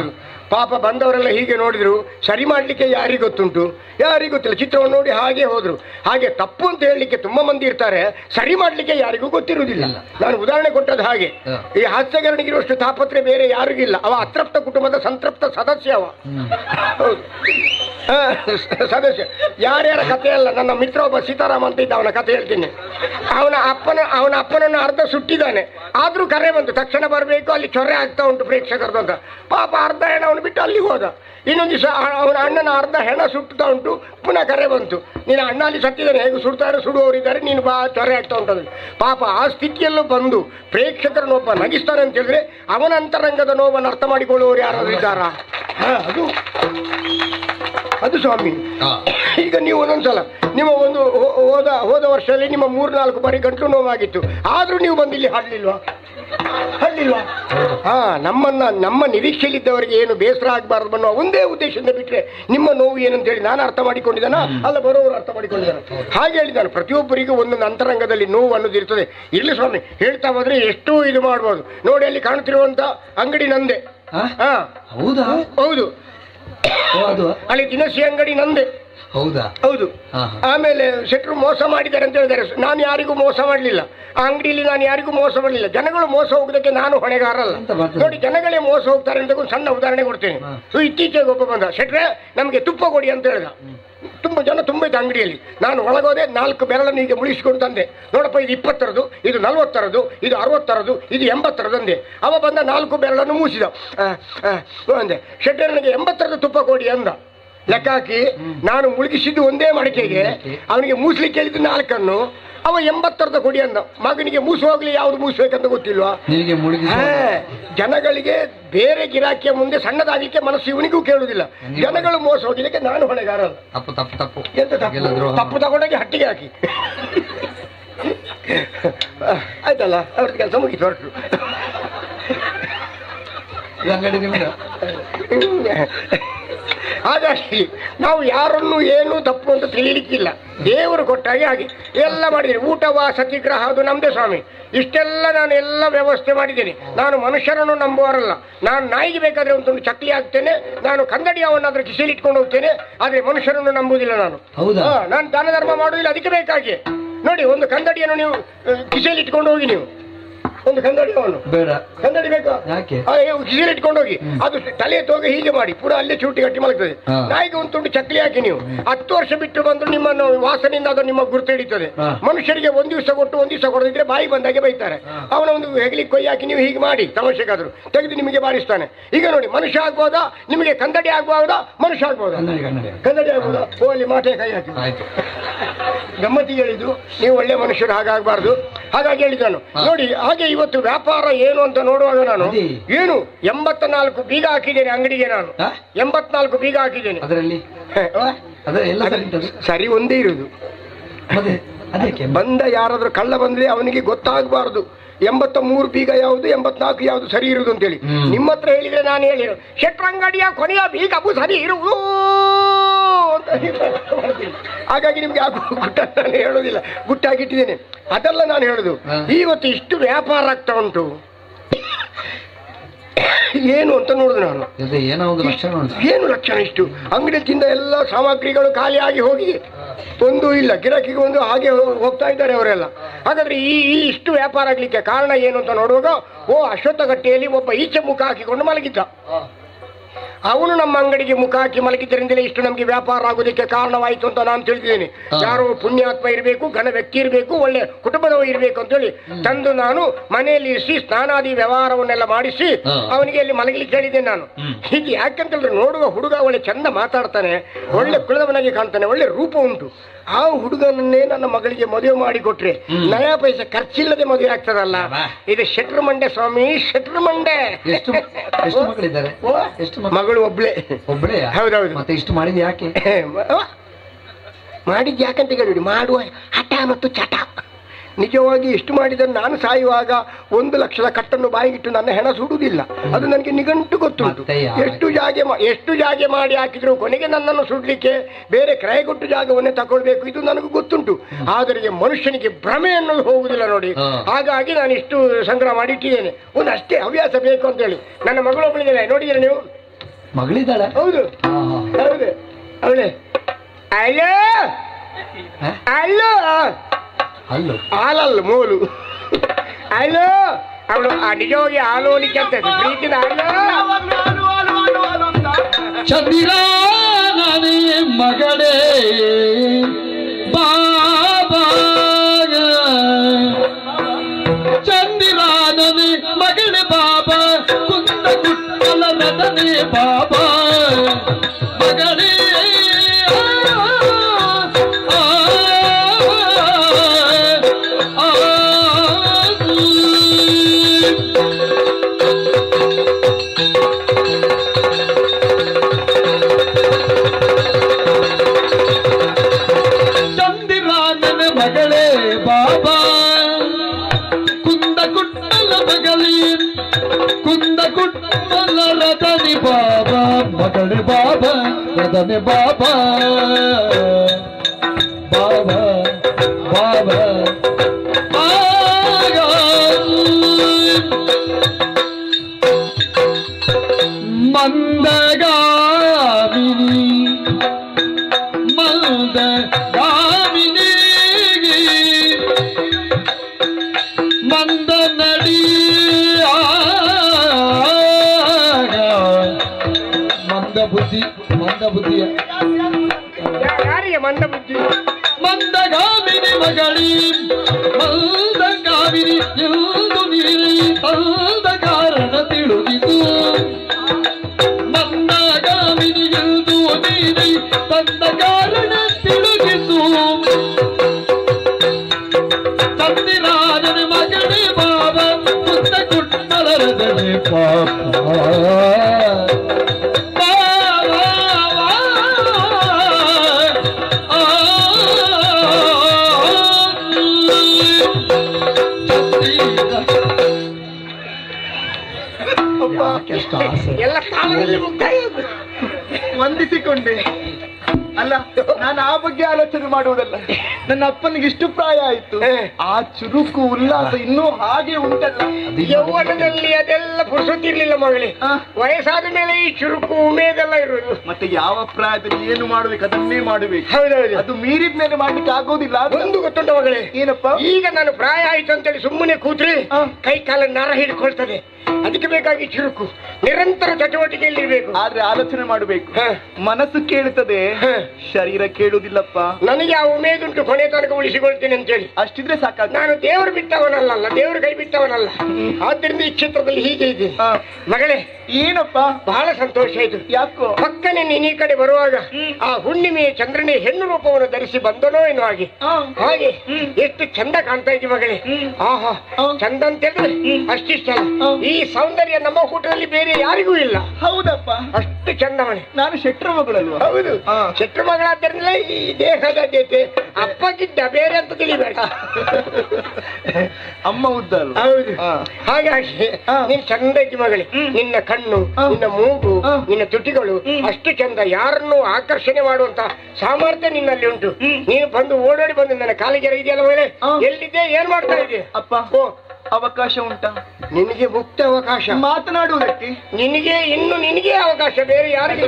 ಪಾಪ ಬಂದವರೆಲ್ಲ ಹೀಗೆ ನೋಡಿದ್ರು, ಸರಿ ಮಾಡಲಿಕ್ಕೆ ಯಾರಿಗೆ ಗೊತ್ತುಂಟು, ಯಾರಿಗೂ ಗೊತ್ತಿಲ್ಲ. ಚಿತ್ರವನ್ನು ನೋಡಿ ಹಾಗೆ ಹೋದ್ರು. ಹಾಗೆ ತಪ್ಪು ಅಂತ ಹೇಳಲಿಕ್ಕೆ ತುಂಬ ಮಂದಿ ಇರ್ತಾರೆ, ಸರಿ ಮಾಡಲಿಕ್ಕೆ ಯಾರಿಗೂ ಗೊತ್ತಿರುವುದಿಲ್ಲ. ನಾನು ಉದಾಹರಣೆ ಕೊಟ್ಟದ್ದು ಹಾಗೆ. ಈ ಹಾಸ್ಯಗಾರನಿಗಿರುವಷ್ಟು ತಾಪತ್ರೆ ಬೇರೆ ಯಾರಿಗಿಲ್ಲ. ಅವ ಅತೃಪ್ತ ಕುಟುಂಬದ ಸಂತೃಪ್ತ ಸದಸ್ಯ ಅವ. ಹೌದು, ಸದಸ್ಯ. ಯಾರ್ಯಾರ ಕಥೆ ಅಲ್ಲ. ನನ್ನ ಮಿತ್ರ ಒಬ್ಬ ಸೀತಾರಾಮ ಅಂತ ಇದ್ದ, ಅವನ ಕಥೆ ಹೇಳ್ತೀನಿ. ಅವನ ಅಪ್ಪನನ್ನು ಅರ್ಧ ಸುಟ್ಟಿದ್ದಾನೆ. ಆದ್ರೂ ಕರೆ ಬಂತು, ತಕ್ಷಣ ಬರಬೇಕು, ಅಲ್ಲಿ ಚೊರೆ ಆಗ್ತಾ ಉಂಟು ಪ್ರೇಕ್ಷಕರದು ಅಂತ. ಪಾಪ ಅರ್ಧ ಹೆಣ ಅವನು ಬಿಟ್ಟು ಅಲ್ಲಿಗೆ ಹೋದ. ಇನ್ನೊಂದು ದಿವಸ ಅವನ ಅಣ್ಣನ ಅರ್ಧ ಹೆಣ ಸುಡ್ತಾ ಉಂಟು, ಪುನಃ ಕರೆ ಬಂತು, ನೀನು ಅಣ್ಣ ಅಲ್ಲಿ ಸತ್ತಿದ್ದಾನೆ, ಹೇಗೆ ಸುಡ್ತಾರೆ, ಸುಡುವವರಿದ್ದಾರೆ, ನೀನು ಬಾ, ಚೊರೆ ಆಗ್ತಾ ಉಂಟು. ಪಾಪ ಆ ಸ್ಥಿತಿಯಲ್ಲೂ ಬಂದು ಪ್ರೇಕ್ಷಕರನ್ನೊಬ್ಬ ನಗಿಸ್ತಾನೆ ಅಂತ ಹೇಳಿದ್ರೆ ಅವನ ಅಂತರಂಗದ ನೋವನ್ನು ಅರ್ಥ ಮಾಡಿಕೊಳ್ಳುವವರು ಯಾರಾದ್ರೂ ಇದ್ದಾರಾ? ಅದು ಸ್ವಾಮಿ. ಈಗ ನೀವು ಒಂದೊಂದ್ಸಲ ನಿಮ್ಮ ಒಂದು ಹೋದ ವರ್ಷದಲ್ಲಿ ನಿಮ್ಮ 3-4 ಬಾರಿ ಗಂಟಲು ನೋವಾಗಿತ್ತು, ಆದ್ರೂ ನೀವು ಬಂದು ಇಲ್ಲಿ ಹಾಡ್ಲಿಲ್ವಾ? ನಮ್ಮ ನಿರೀಕ್ಷೆಯಲ್ಲಿದ್ದವರಿಗೆ ಏನು ಬೇಸರ ಆಗಬಾರ್ದು ಅನ್ನೋ ಒಂದೇ ಉದ್ದೇಶದಿಂದ ಬಿಟ್ಟರೆ ನಿಮ್ಮ ನೋವು ಏನಂತೇಳಿ ನಾನು ಅರ್ಥ ಮಾಡಿಕೊಂಡಿದ್ದಾನ, ಅಲ್ಲ ಬರೋರು ಅರ್ಥ ಮಾಡಿಕೊಂಡಿದ್ದಾನೆ. ಹಾಗೆ ಹೇಳಿದ್ದಾನೆ, ಪ್ರತಿಯೊಬ್ಬರಿಗೂ ಒಂದೊಂದು ಅಂತರಂಗದಲ್ಲಿ ನೋವು ಅನ್ನೋದು ಇರ್ತದೆ. ಇರ್ಲಿ ಸ್ವಾಮಿ, ಹೇಳ್ತಾ ಹೋದ್ರೆ ಎಷ್ಟು ಇದು ಮಾಡ್ಬೋದು. ನೋಡಿ, ಅಲ್ಲಿ ಕಾಣ್ತಿರುವಂತ ಅಂಗಡಿ ನಂದೆ. ಹೌದಾ? ಹೌದು, ಅಲ್ಲಿ ದಿನಸಿ ಅಂಗಡಿ ನಂದೆ. ಹೌದಾ? ಹೌದು. ಆಮೇಲೆ ಶೆಟ್ರು ಮೋಸ ಮಾಡಿದ್ದಾರೆ ಅಂತ ಹೇಳಿದ್ದಾರೆ. ನಾನು ಯಾರಿಗೂ ಮೋಸ ಮಾಡಲಿಲ್ಲ. ಆ ಅಂಗಡಿಯಲ್ಲಿ ನಾನು ಯಾರಿಗೂ ಮೋಸ ಮಾಡಲಿಲ್ಲ. ಜನಗಳು ಮೋಸ ಹೋಗೋದಕ್ಕೆ ನಾನು ಹೊಣೆಗಾರಲ್ಲ. ನೋಡಿ, ಜನಗಳೇ ಮೋಸ ಹೋಗ್ತಾರೆ ಅಂತ ಒಂದು ಸಣ್ಣ ಉದಾಹರಣೆ ಕೊಡ್ತೇನೆ. ಇತ್ತೀಚೆಗೆ ಒಬ್ಬ ಬಂದ, ಶೆಟ್ರೆ ನಮಗೆ ತುಪ್ಪ ಕೊಡಿ ಅಂತ ಹೇಳಿದ. ತುಂಬ ಜನ ತುಂಬ ಇದ್ದ ಅಂಗಡಿಯಲ್ಲಿ. ನಾನು ಒಳಗೋದೆ, 4 ಬೆರಳನ್ನು ಹೀಗೆ ಮುಳಿಸ್ಕೊಂಡು ತಂದೆ. ನೋಡಪ್ಪ, ಇದು 20ರದು, ಇದು 40ರದು, ಇದು 60ರದು, ಇದು 80ರದು ಅಂದೆ. ಅವ ಬಂದ 4 ಬೆರಳನ್ನು ಮೂಸಿದ. ಅಂದೆ, ಶೆಟ್ರೆ ನನಗೆ 80ರದು ತುಪ್ಪ ಕೊಡಿ ಅಂದ. ಲೆಕ್ಕ ಹಾಕಿ ನಾನು ಮುಳುಗಿಸಿದ್ದು ಒಂದೇ ಮಡಿಕೆಗೆ, ಅವನಿಗೆ ಮೂಸ್ಲಿಕ್ಕೆ ಹೇಳಿದ್ದು 4ಅನ್ನು. ಅವ 80ರದ ಕೊಡಿ ಅಂದ. ಮಗನಿಗೆ ಮೂಸು ಹೋಗ್ಲಿ, ಯಾವ್ದು ಮೂಸಬೇಕಂತ ಗೊತ್ತಿಲ್ವಾ? ಜನಗಳಿಗೆ ಬೇರೆ ಗಿರಾಕಿಯ ಮುಂದೆ ಸಣ್ಣದಾಗಲಿಕ್ಕೆ ಮನಸ್ಸು ಇವನಿಗೂ ಕೇಳುವುದಿಲ್ಲ. ಜನಗಳು ಮೋಸ ಹೋಗ್ಲಿಕ್ಕೆ ನಾನು ಹೊಣೆಗಾರ. ಎಂತ ತಪ್ಪು ತಗೊಂಡಾಗಿ ಹಟ್ಟಿಗೆ ಹಾಕಿ ಆಯ್ತಲ್ಲ, ಅವ್ರದ್ದು ಕೆಲಸ ಮುಗಿತು, ಹೊರಟು. ಹಾಗಾಗಿ ನಾವು ಯಾರನ್ನು ಏನು ತಪ್ಪು ಅಂತ ತಿಳಿಲಿಕ್ಕಿಲ್ಲ. ದೇವರು ಕೊಟ್ಟಾಗೆ ಹಾಗೆ ಎಲ್ಲ ಮಾಡಿದ್ದೀನಿ. ಊಟವ ಸತ್ಯಾಗ್ರಹ ಅದು ನಮ್ಮದೇ ಸ್ವಾಮಿ. ಇಷ್ಟೆಲ್ಲ ನಾನು ಎಲ್ಲ ವ್ಯವಸ್ಥೆ ಮಾಡಿದ್ದೇನೆ. ನಾನು ಮನುಷ್ಯರನ್ನು ನಂಬುವರಲ್ಲ. ನಾನು ನಾಯಿಗೆ ಬೇಕಾದ್ರೆ ಒಂದು ಚಕ್ಲಿ ಹಾಕ್ತೇನೆ, ನಾನು ಕನ್ನಡಿ ಅವನ್ನಾದ್ರೂ ಕಿಸೆಯಲ್ಲಿ ಇಟ್ಕೊಂಡು ಹೋಗ್ತೇನೆ, ಆದರೆ ಮನುಷ್ಯರನ್ನು ನಂಬುವುದಿಲ್ಲ ನಾನು. ನಾನು ದಾನ ಧರ್ಮ ಮಾಡುವುದಿಲ್ಲ. ಅದಕ್ಕೆ ಬೇಕಾಗಿ ನೋಡಿ, ಒಂದು ಕನ್ನಡಿಯನ್ನು ನೀವು ಕಿಸೆಯಲ್ಲಿ ಇಟ್ಕೊಂಡು ಹೋಗಿ, ನೀವು ಒಂದು ಕನ್ನಡಿ ಅವನು ಬೇಡ, ಕನ್ನಡಿ ಬೇಕಾ? ಕಿಸೆಯಲ್ಲಿ ಇಟ್ಕೊಂಡು ಹೋಗಿ, ಅದು ತಲೆ ತೋಗ ಹೀಗೆ ಮಾಡಿ ಪೂರಾ ಅಲ್ಲೇ ಚೂಟಿ ಕಟ್ಟಿ ಮಲಗ್ತದೆ. ನಾಯಿಗೆ ಒಂದು ತುಂಡು ಚಕ್ಲಿ ಹಾಕಿ ನೀವು 10 ವರ್ಷ ಬಿಟ್ಟು ಬಂದು ನಿಮ್ಮನ್ನು ವಾಸನೆಯಿಂದ ಅದು ನಿಮ್ಮ ಗುರುತು ಹಿಡಿತದೆ. ಮನುಷ್ಯರಿಗೆ 1 ದಿವಸ ಕೊಟ್ಟು 1 ದಿವಸ ಕೊಡದಿದ್ರೆ ಬಾಯಿ ಬಂದಾಗೆ ಬೈತಾರೆ. ಅವನ ಒಂದು ಹೆಗಲಿಗೆ ಕೊಯ್ಯಿ ಹಾಕಿ ನೀವು ಹೀಗೆ ಮಾಡಿ ತಮಾಷೆಗಾದ್ರು ತೆಗೆದು ನಿಮಗೆ ಬಾರಿಸ್ತಾನೆ. ಈಗ ನೋಡಿ, ಮನುಷ್ಯ ಆಗ್ಬೋದಾ? ನಿಮಗೆ ಕನ್ನಡಿ ಆಗ್ಬಹುದಾ? ಮನುಷ್ಯ ಆಗ್ಬೋದಾ? ಕನ್ನಡಿ ಆಗ್ಬೋದಾ? ಅಲ್ಲಿ ಮಾಟೆ ಕೈ ಹಾಕಿ ಗಮ್ಮತ್ತಿಗೆ ಹೇಳಿದ್ದು. ನೀವು ಒಳ್ಳೆ ಮನುಷ್ಯರು, ಹಾಗಾಗಬಾರ್ದು. ಹಾಗಾಗಿ ಹೇಳಿದ್ದಾನು ನೋಡಿ. ಹಾಗೆ ಇವತ್ತು ವ್ಯಾಪಾರ ಏನು ಅಂತ ನೋಡುವಾಗ ನಾನು ಏನು 84 ಬೀಗ ಹಾಕಿದ್ದೇನೆ ಅಂಗಡಿಗೆ. ನಾನು 84 ಬೀಗ ಹಾಕಿದ್ದೇನೆ. ಅದರಲ್ಲಿ ಸರಿ ಒಂದೇ ಇರುವುದು. ಬಂದ ಯಾರಾದ್ರೂ ಕಳ್ಳ ಬಂದ್ರೆ ಅವನಿಗೆ ಗೊತ್ತಾಗಬಾರ್ದು 83 ಬೀಗ ಯಾವುದು 84 ಯಾವುದು ಸರಿ ಇರುವುದು ಅಂತೇಳಿ. ನಿಮ್ಮ ಹತ್ರ ಹೇಳಿದ್ರೆ ನಾನು ಹೇಳಿರೋ ಶೆಟ್ರಂಗಡಿಯ ಕೊನೆಯ ಬೀಗವು ಸರಿ ಇರುವುದು ಅಂತ. ಹಾಗಾಗಿ ನಿಮ್ಗೆ ಆ ಗುಟ್ಟ ನಾನು ಹೇಳೋದಿಲ್ಲ, ಗುಟ್ಟಾಗಿಟ್ಟಿದ್ದೇನೆ. ಅದೆಲ್ಲ ನಾನು ಹೇಳುದು. ಇವತ್ತು ಇಷ್ಟು ವ್ಯಾಪಾರ ಆಗ್ತಾ ಉಂಟು, ಏನು ಅಂತ ನೋಡುದು ನಾನು. ಏನು ಲಕ್ಷಣ? ಇಷ್ಟು ಅಂಗಡಿಯಿಂದ ಎಲ್ಲ ಸಾಮಗ್ರಿಗಳು ಖಾಲಿಯಾಗಿ ಹೋಗಿ ಒಂದು ಇಲ್ಲ, ಗಿರಾಕಿಗೆ ಒಂದು ಹಾಗೆ ಹೋಗ್ತಾ ಇದ್ದಾರೆ ಅವರೆಲ್ಲ. ಹಾಗಾದ್ರೆ ಈ ಇಷ್ಟು ವ್ಯಾಪಾರ ಆಗ್ಲಿಕ್ಕೆ ಕಾರಣ ಏನು ಅಂತ ನೋಡುವಾಗ, ಅಶ್ವತ್ಥಗಟ್ಟೆಯಲ್ಲಿ ಒಬ್ಬ ಈಚೆ ಮುಖ ಹಾಕಿಕೊಂಡು ಮಲಗಿದ್ದ. ಅವನು ನಮ್ಮ ಅಂಗಡಿಗೆ ಮುಖ ಹಾಕಿ ಮಲಗಿದ್ದರಿಂದಲೇ ಇಷ್ಟು ನಮ್ಗೆ ವ್ಯಾಪಾರ ಆಗೋದಕ್ಕೆ ಕಾರಣವಾಯಿತು ಅಂತ ನಾನು ತಿಳಿದಿದ್ದೇನೆ. ಯಾರೋ ಪುಣ್ಯಾತ್ಮ ಇರಬೇಕು, ಘನ ವ್ಯಕ್ತಿ ಇರಬೇಕು, ಒಳ್ಳೆ ಕುಟುಂಬದವ ಇರಬೇಕು ಅಂತೇಳಿ ತಂದು ನಾನು ಮನೆಯಲ್ಲಿ ಇರಿಸಿ ಸ್ನಾನಾದಿ ವ್ಯವಹಾರವನ್ನೆಲ್ಲ ಮಾಡಿಸಿ ಅವನಿಗೆ ಅಲ್ಲಿ ಮಲಗಲಿಕ್ಕೆ ಹೇಳಿದ್ದೇನೆ ನಾನು. ಹೀಗೆ ಯಾಕಂತಂದ್ರೆ ನೋಡುವ ಹುಡುಗ ಒಳ್ಳೆ ಚಂದ ಮಾತಾಡ್ತಾನೆ, ಒಳ್ಳೆ ಕುಲದವನಾಗಿ ಕಾಣ್ತಾನೆ, ಒಳ್ಳೆ ರೂಪ ಉಂಟು. ಆ ಹುಡುಗನನ್ನೇ ನನ್ನ ಮಗಳಿಗೆ ಮದುವೆ ಮಾಡಿ ಕೊಟ್ರೆ ನಯಾ ಪೈಸೆ ಖರ್ಚಿಲ್ಲದೆ ಮದುವೆ ಆಗ್ತದಲ್ಲ. ಇದು ಶೆಟ್ರು ಮಂಡೆ ಸ್ವಾಮಿ, ಶೆಟ್ರು ಮಂಡೆ. ಮಗಳು ಒಬ್ಳೆ. ಹೌದೌದು. ಮತ್ತೆ ಇಷ್ಟು ಮಾಡಿದ್ ಯಾಕೆ? ಮಾಡಿದ್ ಯಾಕಂತ ಕೇಳಿ, ಮಾಡುವ ಹಠ ಮತ್ತು ಚಟ. ನಿಜವಾಗಿ ಎಷ್ಟು ಮಾಡಿದರೆ ನಾನು ಸಾಯುವಾಗ 1 ಲಕ್ಷದ ಕಟ್ಟನ್ನು ಬಾಯಿಗಿಟ್ಟು ನನ್ನ ಹೆಣ ಸುಡುವುದಿಲ್ಲ. ಅದು ನನಗೆ ನಿಘಂಟು ಗೊತ್ತುಂಟು. ಎಷ್ಟು ಜಾಗೆ ಮಾಡಿ ಹಾಕಿದ್ರು ಕೊನೆಗೆ ನನ್ನನ್ನು ಸುಡ್ಲಿಕ್ಕೆ ಬೇರೆ ಕ್ರಯಗೊಟ್ಟು ಜಾಗವನ್ನೇ ತಗೊಳ್ಬೇಕು, ಇದು ನನಗೂ ಗೊತ್ತುಂಟು. ಆದರೆ ಮನುಷ್ಯನಿಗೆ ಭ್ರಮೆ ಅನ್ನೋದು ಹೋಗುದಿಲ್ಲ ನೋಡಿ. ಹಾಗಾಗಿ ನಾನು ಇಷ್ಟು ಸಂಗ್ರಹ ಮಾಡಿ ಇಟ್ಟಿದ್ದೇನೆ. ಒಂದು ಅಷ್ಟೇ ಹವ್ಯಾಸ ಬೇಕು ಅಂತೇಳಿ. ನನ್ನ ಮಗಳೊಬ್ಬಳಿದ್ದೇನೆ, ನೋಡಿದ್ರೆ ನೀವು ಮಗಳಿದ್ದಾಳೆ. ಹೌದು ಹೌದು ಅವಳೆ. ಅಲ್ಲೋ ಅಲ್ಲೋ ಅಲ್ಲೋ ಹಾಲಲ್ಲ ಮೂಲು. ಅಲ್ಲೋ ಅವಳು ನಿಜವಾಗಿ ಹಾಲೋಲಿಕ್ಕೆ ಅಂತ ಪ್ರೀತಿನ ಅಲ್ಲೋ. ಚಂದಿರಾನೇ ಮಗಳೇ ಬಾಬಾ, ಚಂದಿರಾನೇ ಮಗಳೇ ಬಾಬಾ, ಕುಂದ ಕುಟ್ಟಲ ನದನೆ ಬಾಬಾ ಮಗಳೇ. ಮಗಳೇ ಬಾಬಾ ಕುಂದ ಕುಟ್ಟಲ ಮಗಳೇ, ಕುಂದ ಕುಟ್ಟಲ ರದನೆ ಬಾಬಾ ಮಗಳೇ ಬಾಬಾ ರದನೆ ಬಾಬಾ ಬಾಬಾ ಬಾಬಾ. ಮಂದಗಾಮಿನಿ ಮಂದಗಾಮಿನಿ ಮಂದ ನಡಿ ಮಂದ ಬುದ್ಧಿ ಯಾರಿಗೆ ಮಂದ ಬುದ್ಧಿ? ಮಂದಗಾಮಿನಿ ಮಗಳಿ ಮಂದಗಾಮಿನಿ ಎಂದು ನೀರಿ ತಂದ ಕಾರಣ ತಿಳಿದಿತು. ಮಂದಗಾಮಿನಿ ಎಂದು ನೀರಿ ತಂದ ಕಾರಣ ತಿಳಿದಿತು. ಚಂದಿರಾಜನ ಮಗನೇ ಬಾಬಾ ಕುಂದ ಕುಟ್ಟಲರದನೆ ಪಾಪ ಎಲ್ಲ ಕಾಲದಲ್ಲಿ ಮುಕ್ತಾಯ. ವಂದಿಸಿಕೊಂಡೆ. ಅಲ್ಲ, ನಾನು ಆ ಬಗ್ಗೆ ಆಲೋಚನೆ ಮಾಡುವುದಲ್ಲ. ನನ್ನ ಅಪ್ಪನಿಗೆ ಇಷ್ಟು ಪ್ರಾಯ ಆಯ್ತು, ಆ ಚುರುಕು ಉಲ್ಲಾಸ ಇನ್ನೂ ಹಾಗೆ ಉಂಟಲ್ಲ. ಯೌವನದಲ್ಲಿ ಅದೆಲ್ಲ ಪುರುಸೊತ್ತಿರ್ಲಿಲ್ಲ ಮಗಳೇ. ವಯಸ್ಸಾದ ಮೇಲೆ ಈ ಚುರುಕು ಉಮೇದೆಲ್ಲ ಇರುವುದು. ಮತ್ತೆ ಯಾವ ಪ್ರಾಯದಲ್ಲಿ ಏನು ಮಾಡಬೇಕು ಅದನ್ನೇ ಮಾಡಬೇಕು. ಹೌದೌದು, ಅದು ಮೀರಿದ ಮೇಲೆ ಮಾಡ್ಲಿಕ್ಕೆ ಆಗೋದಿಲ್ಲ. ಒಂದು ಗೊತ್ತುಂಟ ಮಗಳೇ, ಏನಪ್ಪ? ಈಗ ನಾನು ಪ್ರಾಯ ಆಯ್ತು ಅಂತೇಳಿ ಸುಮ್ಮನೆ ಕೂತ್ರೆ ಕೈ ಕಾಲ ನರ ಹಿಡ್ಕೊಳ್ತದೆ. ಅದಕ್ಕೆ ಬೇಕಾಗಿ ಚುರುಕು, ನಿರಂತರ ಚಟುವಟಿಕೆಯಲ್ಲಿರ್ಬೇಕು. ಆದ್ರೆ ಆಲೋಚನೆ ಮಾಡಬೇಕು. ಮನಸ್ಸು ಕೇಳುತ್ತದೆ, ಶರೀರ ಕೇಳುವುದಿಲ್ಲಪ್ಪ. ನನಗೆ ಆ ಉಮೇದುಂಟು ಕೊನೆ ತನಕ ಉಳಿಸಿಕೊಳ್ತೇನೆ ಅಂತೇಳಿ. ಅಷ್ಟಿದ್ರೆ ಸಾಕಾಗ. ನಾನು ದೇವರು ಬಿಟ್ಟವನಲ್ಲ, ದೇವರು ಕೈ ಬಿಟ್ಟವನಲ್ಲ. ಆದ್ದರಿಂದ ಈ ಕ್ಷೇತ್ರದಲ್ಲಿ ಹೀಗೆ ಇದೆ. ಮಗಳೇ, ಏನಪ್ಪ ಬಹಳ ಸಂತೋಷ ಆಯ್ತು. ಯಾಕೋ? ಪಕ್ಕನೆ ನೀನ್ ಈ ಕಡೆ ಬರುವಾಗ ಆ ಹುಣ್ಣಿಮೆಯ ಚಂದ್ರನೇ ಹೆಣ್ಣು ರೂಪವನ್ನು ಧರಿಸಿ ಬಂದನೋ ಏನೋ ಹಾಗೆ ಹಾಗೆ ಎಷ್ಟು ಚಂದ ಕಾಣ್ತಾ ಇದ್ದಿ ಮಗಳೇ. ಆಹಾ, ಚಂದ ಅಂತ ಹೇಳಿದ್ರೆ ಅಷ್ಟಿಷ್ಟ. ಈ ಸೌಂದರ್ಯ ನಮ್ಮ ಕೂಟದಲ್ಲಿ ಬೇರೆ ಯಾರಿಗೂ ಇಲ್ಲ. ಹೌದಪ್ಪ, ಅಷ್ಟು ಚಂದ ಮನೆ. ನಾನು ಶೆಟ್ರ ಮಗಳಲ್ವಾ? ಹೌದು, ಶೆಟ್ರ ಮಗಳಾದ್ರಿಂದ ಈ ದೇಹದ ಜೊತೆ ಅಪ್ಪಗಿದ್ದ ಬೇರೆ ಅಂತ ತಿಳಿಬೇಡ. ಅಮ್ಮ ಉದ್ದ ಅಲ್ವಾ? ಹೌದು, ಹಾಗಾಗಿ ನೀನ್ ಚಂದ ಇದ್ದಿ ಮಗಳೇ. ನಿನ್ನ ಕಣ್ಣು, ನಿನ್ನ ಮೂಗು, ನಿನ್ನ ತುಟಿಗಳು ಅಷ್ಟು ಚಂದ. ಯಾರನ್ನು ಆಕರ್ಷಣೆ ಮಾಡುವಂತ ಸಾಮರ್ಥ್ಯ ನಿನ್ನಲ್ಲಿ ಉಂಟು. ನೀನು ಬಂದು ಓಡೋಡಿ ಬಂದು ನನ್ನ ಕಾಲಿಗೆರೆ ಇದೆಯಲ್ಲ ಮಗಳೇ, ಎಲ್ಲಿದೆ, ಏನ್ ಮಾಡ್ತಾ ಇದೆಯಾ? ಅಪ್ಪ, ಅವಕಾಶ ಉಂಟಾ ನಿನಗೆ? ಮುಕ್ತ ಅವಕಾಶ ಮಾತನಾಡುವುದಕ್ಕೆ. ನಿನಗೆ ಅವಕಾಶ, ಬೇರೆ ಯಾರಿಗಿಲ್ಲ.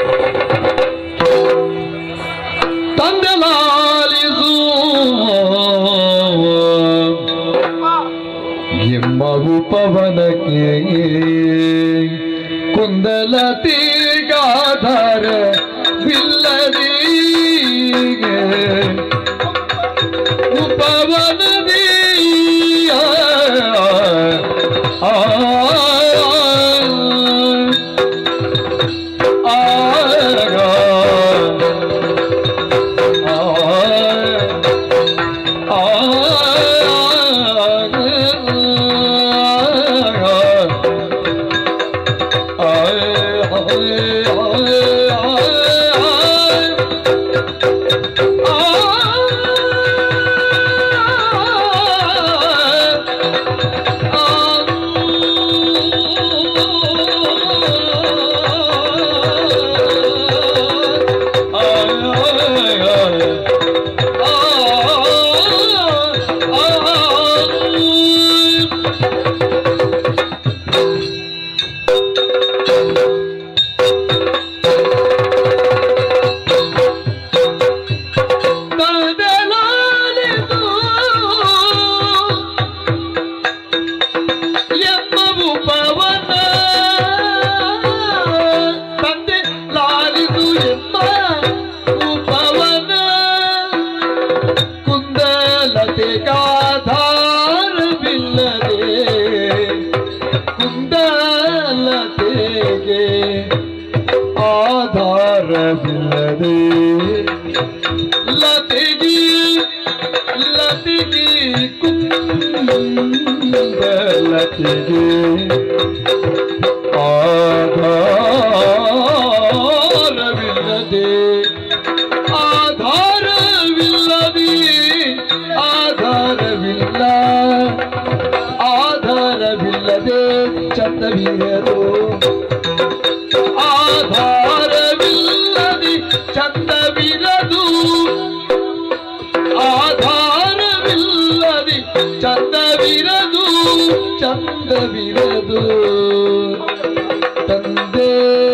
ತಂದೆ ಲಾಲಿಸು ಎಮ್ಮವು ಪವನಕ್ಕೆ ಕುಂದಲತಿ ಗಾಧರ ಬಿಲ್ಲದಿಗೆ ಉಪವನದಿ ಕುಂಡಲತೆಗೆ ಆಧಾರವಿಲ್ಲದೆ ಲತೆಗೆ ಲತೆಗೆ ಕುಂಡಲತೆಗೆ ಆಧಾರವಿಲ್ಲದೆ ಆಧಾರವಿಲ್ಲದೆ ಆಧಾರವಿಲ್ಲ ಆಧಾರವಿಲ್ಲದೆ ಚಂದವಿರದು ಆಧಾರವಿಲ್ಲದೆ ಚಂದವಿರದು ಆಧಾರವಿಲ್ಲದೆ ಚಂದವಿರದು ಚಂದವಿರದು ತಂದೆ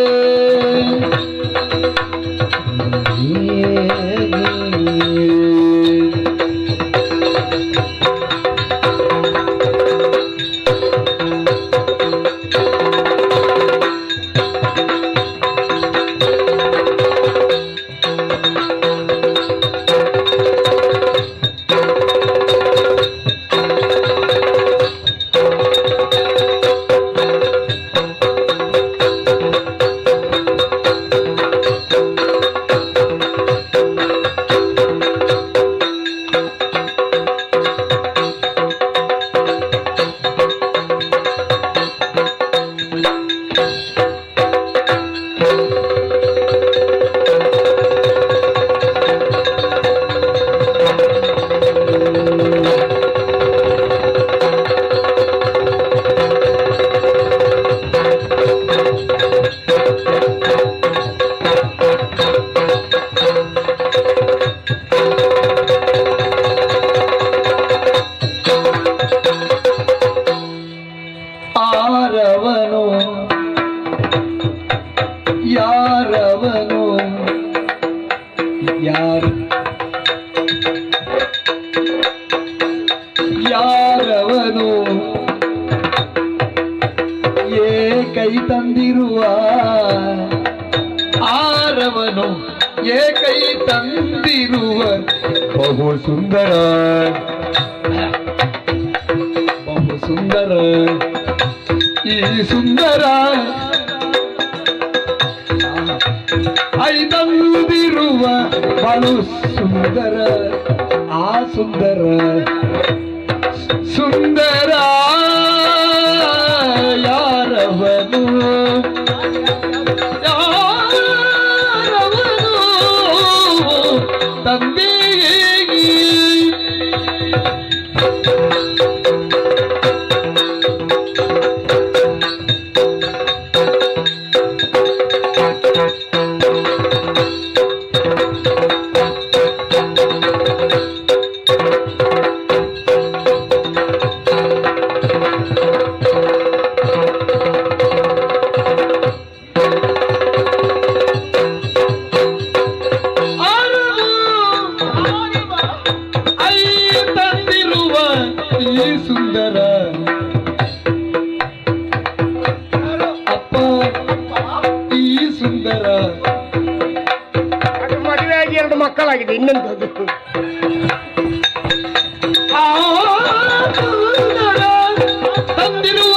ಆರವನು ಯಾರವನು ಯಾರವನು ಏಕೈ ತಂದಿರುವ ಆರವನು ಏಕೈ ತಂದಿರುವ ಬಹು ಸುಂದರ ಬಹು ಸುಂದರ ಈ ಸುಂದರ ಐದಂದಿರುವ ಬಲು ಸುಂದರ ಆ ಸುಂದರ ಸುಂದರ ಯಾರವನು ಯಾರವನು ತಂದೆ ಸುಂದರ ಅಪ್ಪ ಈ ಸುಂದರ ಮದುವೆಯಾಗಿ 2 ಮಕ್ಕಳಾಗಿದೆ ಇನ್ನೊಂದು ತಂದಿರುವ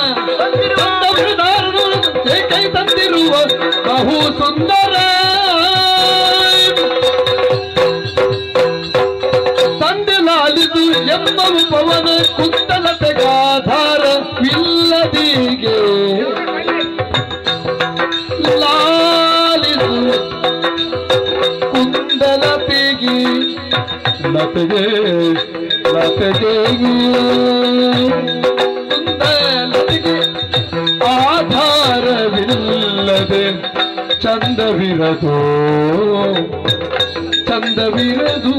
ಕೈ ತಂದಿರುವ ಬಹು ಸುಂದರ ತಂದೆಲಾಲಿದು ಎಂಬವು ಪವನ ಕುಂತಲತೆಗಾಧಾರವಿಲ್ಲದೀಗೆ ಲಾಲಿದು ಕುಂಡಲತೆಗೆ ಲತೆಗೆ ಲತೆಗೆ ಕುಂಡಲತೆಗೆ ಆಧಾರವಿಲ್ಲದೆ ಚಂದವಿರದು ಚಂದವಿರದು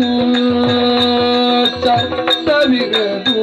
ಚಂದವಿರದು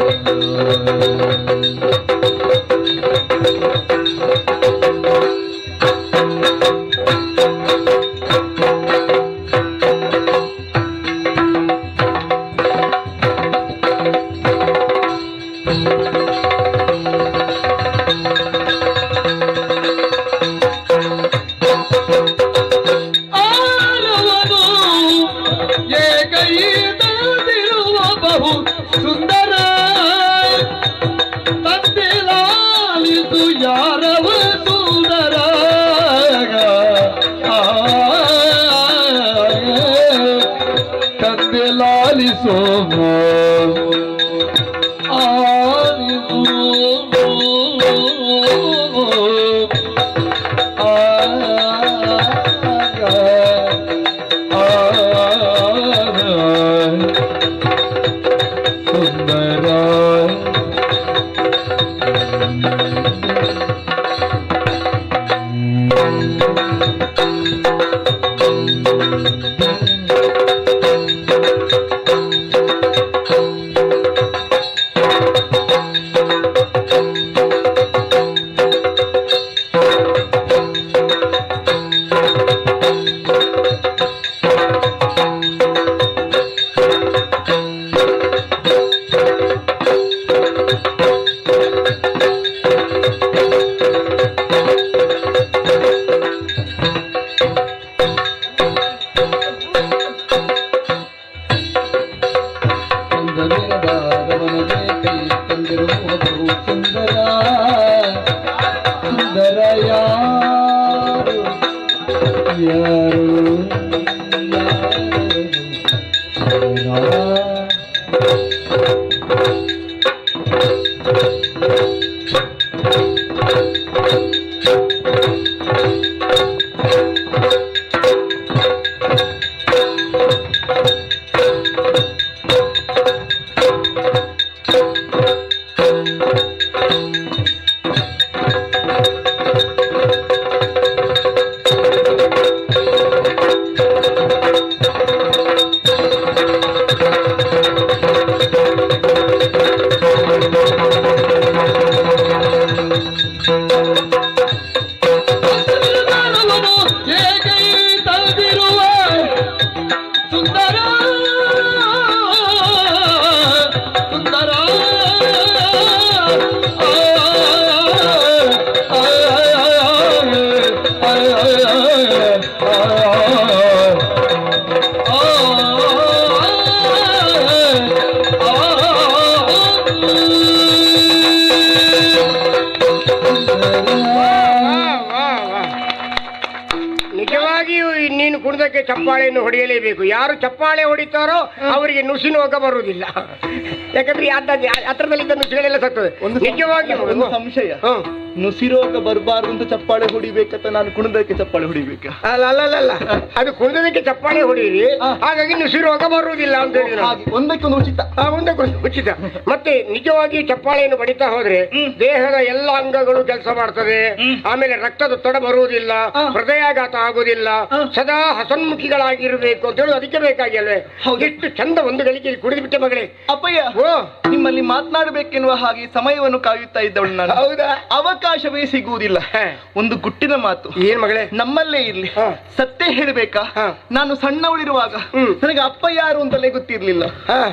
ಚಪ್ಪಾಳೆಯನ್ನು ಹೊಡೆಯಲೇಬೇಕು. ಯಾರು ಚಪ್ಪಾಳೆ ಹೊಡಿತಾರೋ ಅವರಿಗೆ ನುಸಿ ರೋಗ ಬರುವುದಿಲ್ಲ. ಯಾಕಂದ್ರೆ ಹತ್ರದಲ್ಲಿದ್ದ ನುಸಿಗಳೆಲ್ಲ ಸತ್ತದೆ. ನಿಜವಾಗಿ ಒಂದು ಸಂಶಯ, ನುಸಿ ರೋಗ ಬರಬಾರ್ದು ಅಂತ ಚಪ್ಪಾಳೆ ಹೊಡಿಬೇಕಂತ ನಾನು ಕುಣಿದಕ್ಕೆ ಚಪ್ಪಾಳೆ ಹೊಡಿಬೇಕಾ? ಅಲ್ಲ, ಅದು ಕುಣಿದಕ್ಕೆ ಚಪ್ಪಾಳೆ ಹೊಡೀರಿ, ಹಾಗಾಗಿ ನುಸಿ ರೋಗ ಬರುವುದಿಲ್ಲ ಅಂತ ಹೇಳಿದ್ರು. ಒಂದಕ್ಕೊಂದು ಉಚಿತ, ಒಂದಕ್ಕೊಂದು ಉಚಿತ. ಮತ್ತೆ ನಿಜವಾಗಿ ಚಪ್ಪಾಳೆಯನ್ನು ಬಡಿತಾ ಹೋದ್ರೆ ದೇಹದ ಎಲ್ಲ ಅಂಗಗಳು ಕೆಲಸ ಮಾಡ್ತದೆ. ಆಮೇಲೆ ರಕ್ತದೊತ್ತಡ ಬರುವುದಿಲ್ಲ, ಹೃದಯಾಘಾತ ಆಗುವುದಿಲ್ಲ, ಸದಾ ಹಸನ್ಮುಖಿಗಳಾಗಿರ್ಬೇಕು ಅಂತ ಹೇಳಿ ಅದಕ್ಕೆ ಬೇಕಾಗಿ ಅಲ್ವೇ? ಎಷ್ಟು ಚಂದ ಒಂದು ಗಳಿಗೆ ಕುಡಿದು ಬಿಟ್ಟೆ ಮಗಳೇ. ಅಪ್ಪಯ್ಯ, ನಿಮ್ಮಲ್ಲಿ ಮಾತನಾಡಬೇಕೆನ್ನುವ ಹಾಗೆ ಸಮಯವನ್ನು ಕಾಯುತ್ತಾ ಇದ್ದವಳು ನಾನು. ಹೌದಾ? ಅವಕಾಶವೇ ಸಿಗುವುದಿಲ್ಲ. ಒಂದು ಗುಟ್ಟಿನ ಮಾತು ಏನ್ ಮಗಳೇ? ನಮ್ಮಲ್ಲೇ ಇರ್ಲಿ, ಸತ್ಯ ಹೇಳಬೇಕಾ, ನಾನು ಸಣ್ಣವಳಿರುವಾಗ ನನಗೆ ಅಪ್ಪ ಯಾರು ಅಂತಲೇ ಗೊತ್ತಿರ್ಲಿಲ್ಲ.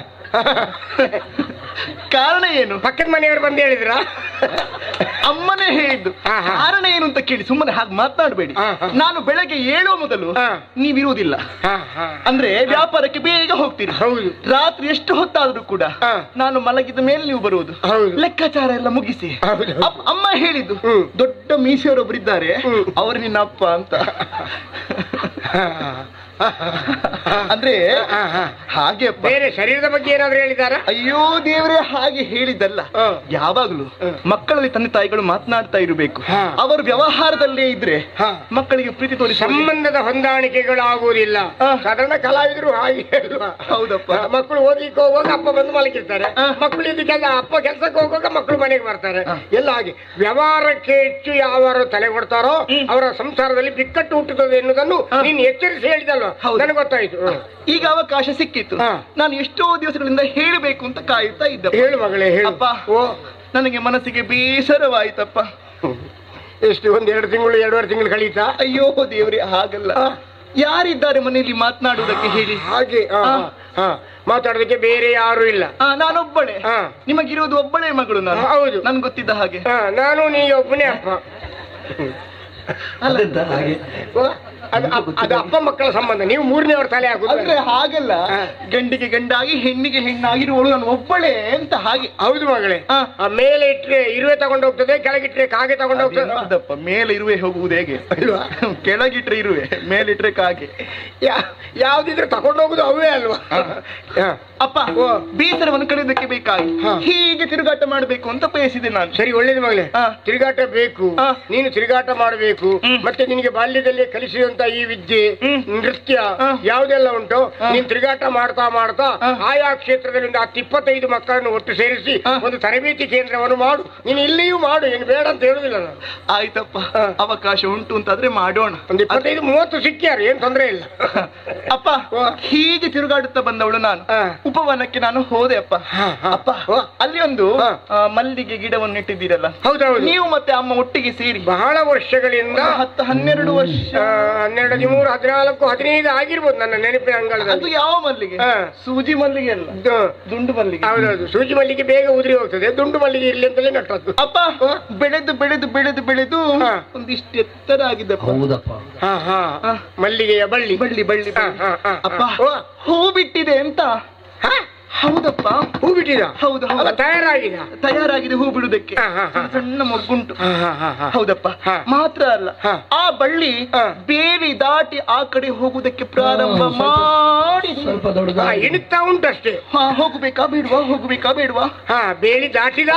ಕಾರಣ ಏನು? ಪಕ್ಕದ ಮನೆಯವರು ಬಂದು ಹೇಳಿದ್ರ? ಅಮ್ಮನೇ ಹೇಳಿದ್ದು. ಕಾರಣ ಏನು ಅಂತ ಕೇಳಿ ಸುಮ್ಮನೆ ಹಾಗೆ ಮಾತನಾಡಬೇಡಿ. ನಾನು ಬೆಳಗ್ಗೆ ಏಳುವ ಮೊದಲು ನೀವಿರುವುದಿಲ್ಲ. ಅಂದ್ರೆ ವ್ಯಾಪಾರಕ್ಕೆ ಬೇಗ ಹೋಗ್ತೀರಿ. ರಾತ್ರಿ ಎಷ್ಟು ಹೊತ್ತಾದ್ರೂ ಕೂಡ ನಾನು ಮಲಗಿದ ಮೇಲೆ ನೀವು ಬರುವುದು. ಲೆಕ್ಕಾಚಾರ ಎಲ್ಲ ಮುಗಿಸಿ ಅಮ್ಮ ಹೇಳಿದ್ದು, ದೊಡ್ಡ ಮೀಸೆಯವರೊಬ್ಬರಿದ್ದಾರೆ, ಅವರು ನಿನ್ನ ಅಪ್ಪ ಅಂತ. ಅಂದ್ರೆ ಹಾಗೆ ಬೇರೆ ಶರೀರದ ಬಗ್ಗೆ ಏನಾದ್ರು ಹೇಳಿದಾರ? ಅಯ್ಯೋ ದೇವರೇ, ಹಾಗೆ ಹೇಳಿದ್ದಲ್ಲ. ಯಾವಾಗ್ಲೂ ಮಕ್ಕಳಲ್ಲಿ ತಂದೆ ತಾಯಿಗಳು ಮಾತನಾಡ್ತಾ ಇರಬೇಕು. ಅವರು ವ್ಯವಹಾರದಲ್ಲೇ ಇದ್ರೆ ಮಕ್ಕಳಿಗೆ ಪ್ರೀತಿ ತೋರಿಸಿ ಸಂಬಂಧದ ಹೊಂದಾಣಿಕೆಗಳು ಆಗುವುದಿಲ್ಲ. ಸಾಧಾರಣ ಕಲಾವಿದರು ಹಾಗೆ ಅಲ್ವಾ? ಹೌದಪ್ಪ. ಮಕ್ಕಳು ಓದ್ಲಿಕ್ಕೆ ಹೋಗುವಾಗ ಅಪ್ಪ ಬಂದು ಮಲಗಿರ್ತಾರೆ, ಮಕ್ಕಳು ಇದಕ್ಕೆಲ್ಲ ಅಪ್ಪ ಕೆಲ್ಸಕ್ಕೆ ಹೋಗುವಾಗ ಮಕ್ಕಳು ಮನೆಗೆ ಬರ್ತಾರೆ. ಎಲ್ಲ ಹಾಗೆ ವ್ಯವಹಾರಕ್ಕೆ ಹೆಚ್ಚು ಯಾರು ತಲೆ ಕೊಡ್ತಾರೋ ಅವರ ಸಂಸಾರದಲ್ಲಿ ಬಿಕ್ಕಟ್ಟು ಹುಟ್ಟುತ್ತದೆ ಎನ್ನುವುದನ್ನು ನೀನು ಎಚ್ಚರಿಸಿ ಹೇಳಿದಲ್ವ? ನನಗೆ ಗೊತ್ತಾಯ್ತು. ಈಗ ಅವಕಾಶ ಸಿಕ್ಕಿತ್ತು. ನಾನು ಎಷ್ಟೋ ದಿವಸಗಳಿಂದ ಹೇಳಬೇಕು ಅಂತ ಕಾಯುತ್ತಾ ಇದ್ದ. ಹೇಳು ಮಗಳೇ, ಹೇಳು. ಅಪ್ಪ, ನನಗೆ ಮನಸ್ಸಿಗೆ ಬೇಸರವಾಯ್ತಪ್ಪ. ಎಷ್ಟು, 1-2 ತಿಂಗಳು 2.5 ತಿಂಗಳು ಕಳೀತಾ? ಅಯ್ಯೋ ದೇವ್ರಿ, ಹಾಗಲ್ಲ. ಯಾರಿದ್ದಾರೆ ಮನೆಯಲ್ಲಿ ಮಾತನಾಡುವುದಕ್ಕೆ ಹೇಳಿ? ಹಾಗೆ ಮಾತಾಡೋದಕ್ಕೆ ಬೇರೆ ಯಾರು ಇಲ್ಲ. ನಾನೊಬ್ಬಳೆ. ನಿಮಗಿರುವುದು ಒಬ್ಬಳೇ ಮಗಳು ನಾನು. ಹೌದು, ನನ್ಗೆ ಗೊತ್ತಿದ್ದ ಹಾಗೆ. ನಾನು ನೀ ಒಬ್ಬನೇ ಅಪ್ಪ. ಅದು ಅಪ್ಪ ಮಕ್ಕಳ ಸಂಬಂಧ. ನೀವು 3ನೇವ್ರ ತಲೆ ಹಾಕುದು. ಅಂದ್ರೆ ಹಾಗಲ್ಲ, ಗಂಡಿಗೆ ಗಂಡಾಗಿ ಹೆಣ್ಣಿಗೆ ಹೆಣ್ಣಾಗಿರುವಳು ನಾನು ಒಬ್ಬಳೇ ಅಂತ ಹಾಗೆ. ಹೌದು ಮಗಳೇ. ಮೇಲೆ ಇಟ್ರೆ ಇರುವೆ ತಗೊಂಡು ಹೋಗ್ತದೆ, ಕೆಳಗಿಟ್ರೆ ಕಾಗೆ ತಗೊಂಡು ಹೋಗ್ತದೆ. ಅದಪ್ಪ, ಮೇಲೆ ಇರುವೆ ಹೋಗುವುದು ಹೇಗೆ? ಕೆಳಗಿಟ್ರೆ ಇರುವೆ, ಮೇಲಿಟ್ರೆ ಕಾಗೆ. ಯಾವ್ದಿದ್ರೆ ತಗೊಂಡು ಹೋಗುದು ಅವೇ ಅಲ್ವಾ? ಅಪ್ಪ, ಬೇಸರವನ್ನು ಕಳೆಯೋದಕ್ಕೆ ಬೇಕಾಗಿ ಹೀಗೆ ತಿರುಗಾಟ ಮಾಡಬೇಕು ಅಂತ ಬಯಸಿದೆ ನಾನು. ಸರಿ, ಒಳ್ಳೇದು ಮಗಳೇ. ತಿರುಗಾಟ ಬೇಕು, ನೀನು ತಿರುಗಾಟ ಮಾಡಬೇಕು. ಮತ್ತೆ ನಿನಗೆ ಬಾಲ್ಯದಲ್ಲಿ ಕಲಿಸಿದಂತ ಈ ವಿದ್ಯೆ, ನೃತ್ಯ ಯಾವುದೆಲ್ಲ ಉಂಟು, ನೀನು ತಿರುಗಾಟ ಮಾಡ್ತಾ ಮಾಡ್ತಾ ಆಯಾ ಕ್ಷೇತ್ರದಲ್ಲಿ ಒಂದು 10-25 ಮಕ್ಕಳನ್ನು ಒಟ್ಟು ಸೇರಿಸಿ ಒಂದು ತರಬೇತಿ ಕೇಂದ್ರವನ್ನು ಮಾಡು. ನೀನು ಇಲ್ಲಿಯೂ ಮಾಡು, ಏನು ಬೇಡ ಅಂತ ಹೇಳುದಿಲ್ಲ ನಾನು. ಆಯ್ತಪ್ಪ, ಅವಕಾಶ ಉಂಟು ಅಂತಾದ್ರೆ ಮಾಡೋಣ. ಒಂದು 25-30 ಸಿಕ್ಕ್ಯಾರು, ಏನ್ ತೊಂದ್ರೆ ಇಲ್ಲ. ಅಪ್ಪ, ಹೀಗೆ ತಿರುಗಾಡುತ್ತಾ ಬಂದವಳು ನಾನು. ಉಪವನಕ್ಕೆ ನಾನು ಹೋದೆ ಅಪ್ಪ. ಅಪ್ಪ, ಅಲ್ಲಿ ಒಂದು ಮಲ್ಲಿಗೆ ಗಿಡವನ್ನು ಇಟ್ಟಿದ್ದೀರಲ್ಲ? ಹೌದೌದು. ನೀವು ಮತ್ತೆ ಅಮ್ಮ ಒಟ್ಟಿಗೆ ಸೇರಿ ಬಹಳ ವರ್ಷಗಳಿಂದ 10-12 ವರ್ಷ, 12, 13, 14, 15 ಆಗಿರ್ಬೋದು ನನ್ನ ನೆನಪಿನ ಅಂಗಳದಲ್ಲಿ. ಅದು ಯಾವ ಮಲ್ಲಿಗೆ? ಸೂಜಿ ಮಲ್ಲಿಗೆ ಅಲ್ಲ, ದುಂಡು ಮಲ್ಲಿಗೆ. ಹೌದೌದು, ಸೂಜಿ ಮಲ್ಲಿಗೆ ಬೇಗ ಉದುರಿ ಹೋಗ್ತದೆ, ದುಂಡು ಮಲ್ಲಿಗೆ ಇರ್ಲಿ ಅಂತಲೇ ನಟ್ಟದ್ದು. ಅಪ್ಪ, ಬೆಳೆದು ಬೆಳೆದು ಬೆಳೆದು ಬೆಳೆದು ಒಂದಿಷ್ಟು ಎತ್ತರ ಆಗಿದ್ದಪ್ಪ. ಮಲ್ಲಿಗೆಯ ಬಳ್ಳಿ ಬಳ್ಳಿ ಬಳ್ಳಿ. ಅಪ್ಪ, ಹೂ ಬಿಟ್ಟಿದೆ ಅಂತ. ಹೌದಪ್ಪ, ಹೂ ಬಿಟ್ಟಿದ? ಹೌದು, ತಯಾರಾಗಿದೆ ಹೂ ಬಿಡುವುದಕ್ಕೆ. ಸಣ್ಣ ಮೊಗ್ಗುಂಟು. ಹೌದಪ್ಪ, ಮಾತ್ರ ಅಲ್ಲ, ಆ ಬಳ್ಳಿ ಬೇಲಿ ದಾಟಿ ಆ ಕಡೆ ಹೋಗುವುದಕ್ಕೆ ಪ್ರಾರಂಭ ಮಾಡಿ ಸ್ವಲ್ಪ ದೊಡ್ಡ ಇಣುತ್ತಾ ಉಂಟಷ್ಟೇ. ಹೋಗ್ಬೇಕಾ ಬೇಡ್ವಾ, ಹೋಗ್ಬೇಕಾ ಬೇಡ್ವಾ? ಬೇಲಿ ದಾಟಿದ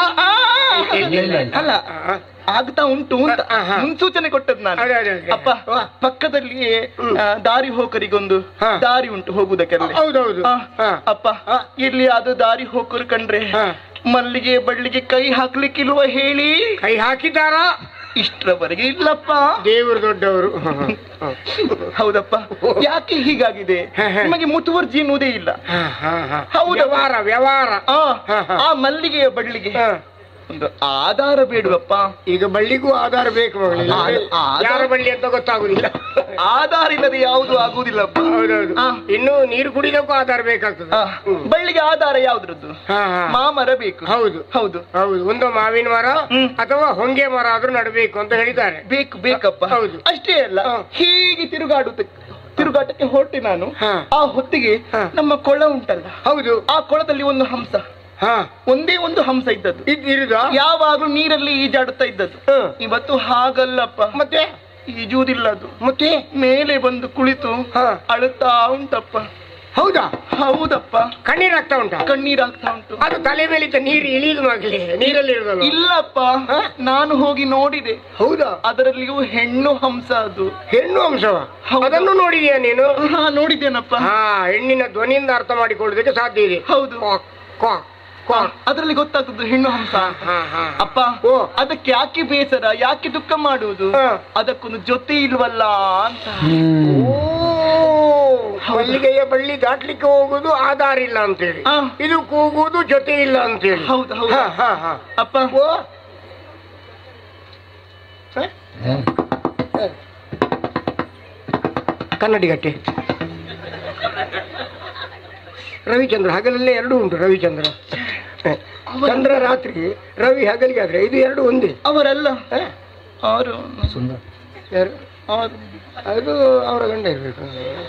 ಅಲ್ಲ, ಆಗ್ತಾ ಉಂಟು ಅಂತ ಮುನ್ಸೂಚನೆ ಕೊಟ್ಟದ್ದು ನಾನು. ಅಪ್ಪ, ಪಕ್ಕದಲ್ಲಿ ದಾರಿ ಹೋಕರಿಗೊಂದು ದಾರಿ ಉಂಟು ಹೋಗುವುದಕ್ಕೆಲ್ಲ. ಹೌದೌದು. ಅಪ್ಪ, ಇಲ್ಲಿ ಅದು ದಾರಿ ಹೋಕರು ಕಂಡ್ರೆ ಮಲ್ಲಿಗೆ ಬಳ್ಳಿಗೆ ಕೈ ಹಾಕ್ಲಿಕ್ಕಿಲ್ವ ಹೇಳಿ? ಕೈ ಹಾಕಿದಾರಾ? ಇಷ್ಟರವರೆಗೆ ಇಲ್ಲಪ್ಪ. ದೇವರು ದೊಡ್ಡವರು. ಹೌದಪ್ಪ, ಯಾಕೆ ಹೀಗಾಗಿದೆ? ನಿಮಗೆ ಮುತುವರ್ಜಿ ಎನ್ನುವುದೇ ಇಲ್ಲ. ಹೌದು, ವ್ಯವಹಾರ. ಆ ಮಲ್ಲಿಗೆಯ ಬಳ್ಳಿಗೆ ಒಂದು ಆಧಾರ ಬೇಡುವಪ್ಪ. ಈಗ ಬಳ್ಳಿಗೂ ಆಧಾರ ಬೇಕು ಮಗಳಿಲ್ಲ, ಯಾರ ಬಳ್ಳಿ ಅಂತ ಗೊತ್ತಾಗುದಿಲ್ಲ. ಆಧಾರ ಇಲ್ಲದೆ ಯಾವುದು ಆಗುವುದಿಲ್ಲಪ್ಪ. ಹೌದೌದು. ಇನ್ನು ನೀರು ಕುಡಿದಕ್ಕೂ ಆಧಾರ ಬೇಕಾಗ್ತದೆ. ಬಳ್ಳಿಗೆ ಆಧಾರ ಯಾವ್ದ್ರದ್ದು? ಮಾಮರ ಬೇಕು. ಹೌದು ಹೌದು ಹೌದು. ಒಂದು ಮಾವಿನ ಮರ ಅಥವಾ ಹೊಂಗೆ ಮರ ಆದ್ರೂ ನಡಬೇಕು ಅಂತ ಹೇಳಿದ್ದಾರೆ. ಬೇಕಪ್ಪ. ಹೌದು. ಅಷ್ಟೇ ಅಲ್ಲ, ಹೀಗೆ ತಿರುಗಾಟಕ್ಕೆ ಹೊರಟೆ ನಾನು. ಆ ಹೊತ್ತಿಗೆ ನಮ್ಮ ಕೊಳ ಉಂಟಲ್ಲ? ಹೌದು. ಆ ಕೊಳದಲ್ಲಿ ಒಂದು ಹಂಸ, ಒಂದೇ ಒಂದು ಹಂಸ ಇದ್ದದ್ದು. ಯಾವಾಗ್ಲೂ ನೀರಲ್ಲಿ ಈಜಾಡುತ್ತಾ ಇದ್ದದ್ದು. ಇವತ್ತು ಹಾಗಲ್ಲಪ್ಪ. ಮತ್ತೆ ಈಜುವುದಿಲ್ಲ ಅದು. ಮತ್ತೆ ಮೇಲೆ ಬಂದು ಕುಳಿತು ಅಳುತ್ತಾ ಉಂಟಪ್ಪ. ಹೌದಾ? ಹೌದಪ್ಪ. ಕಣ್ಣೀರಾಗ್ತಾ ಉಂಟು. ಅದು ತಲೆ ಮೇಲಿದ್ದ ನೀರು ಇಳಿದು ಮಗಲಿ, ನೀರಲ್ಲಿ ಇರೋದಲ್ಲ? ಇಲ್ಲಪ್ಪ, ನಾನು ಹೋಗಿ ನೋಡಿದೆ. ಹೌದಾ? ಅದರಲ್ಲಿಯೂ ಹೆಣ್ಣು ಹಂಸ. ಅದು ಹೆಣ್ಣು ಹಂಸವ? ಅದನ್ನು ನೋಡಿದ್ಯಾ ನೀನು? ನೋಡಿದ್ದೇನಪ್ಪ. ಹೆಣ್ಣಿನ ಧ್ವನಿಯಿಂದ ಅರ್ಥ ಮಾಡಿಕೊಳ್ಳುವುದಕ್ಕೆ ಸಾಧ್ಯ ಇದೆ. ಹೌದು. ಅದರಲ್ಲಿ ಗೊತ್ತಾಗ್ತದ್ದು ಹೆಣ್ಣು ಹಂಸ. ಅಪ್ಪ, ಅದಕ್ಕೆ ಯಾಕೆ ಬೇಸರ, ಯಾಕೆ ದುಃಖ ಮಾಡುವುದು? ಅದಕ್ಕೊಂದು ಜೊತೆ ಇಲ್ವಲ್ಲ ಅಂತ. ಮಲ್ಲಿಗೆಯ ಬಳ್ಳಿ ದಾಟ್ಲಿಕ್ಕೆ ಹೋಗುದು ಆಧಾರ ಇಲ್ಲ ಅಂತೇಳಿ, ಇದು ಕೂಗುವುದು ಜೊತೆ ಇಲ್ಲ ಅಂತೇಳಿ. ಹೌದು. ಅಪ್ಪ, ಕನ್ನಡಿಗಟ್ಟೆ ರವಿಚಂದ್ರ ಹಗಲಲ್ಲೇ 2 ಉಂಟು. ರವಿಚಂದ್ರ ಚಂದ್ರ ರಾತ್ರಿ, ರವಿ ಹಗಲಿಗೆ ಆದ್ರೆ ಇದು 2 ಒಂದೇ. ಅವರಲ್ಲ, ಯಾರು? ಅದು ಅವರ ಗಂಡ ಇರ್ಬೇಕು.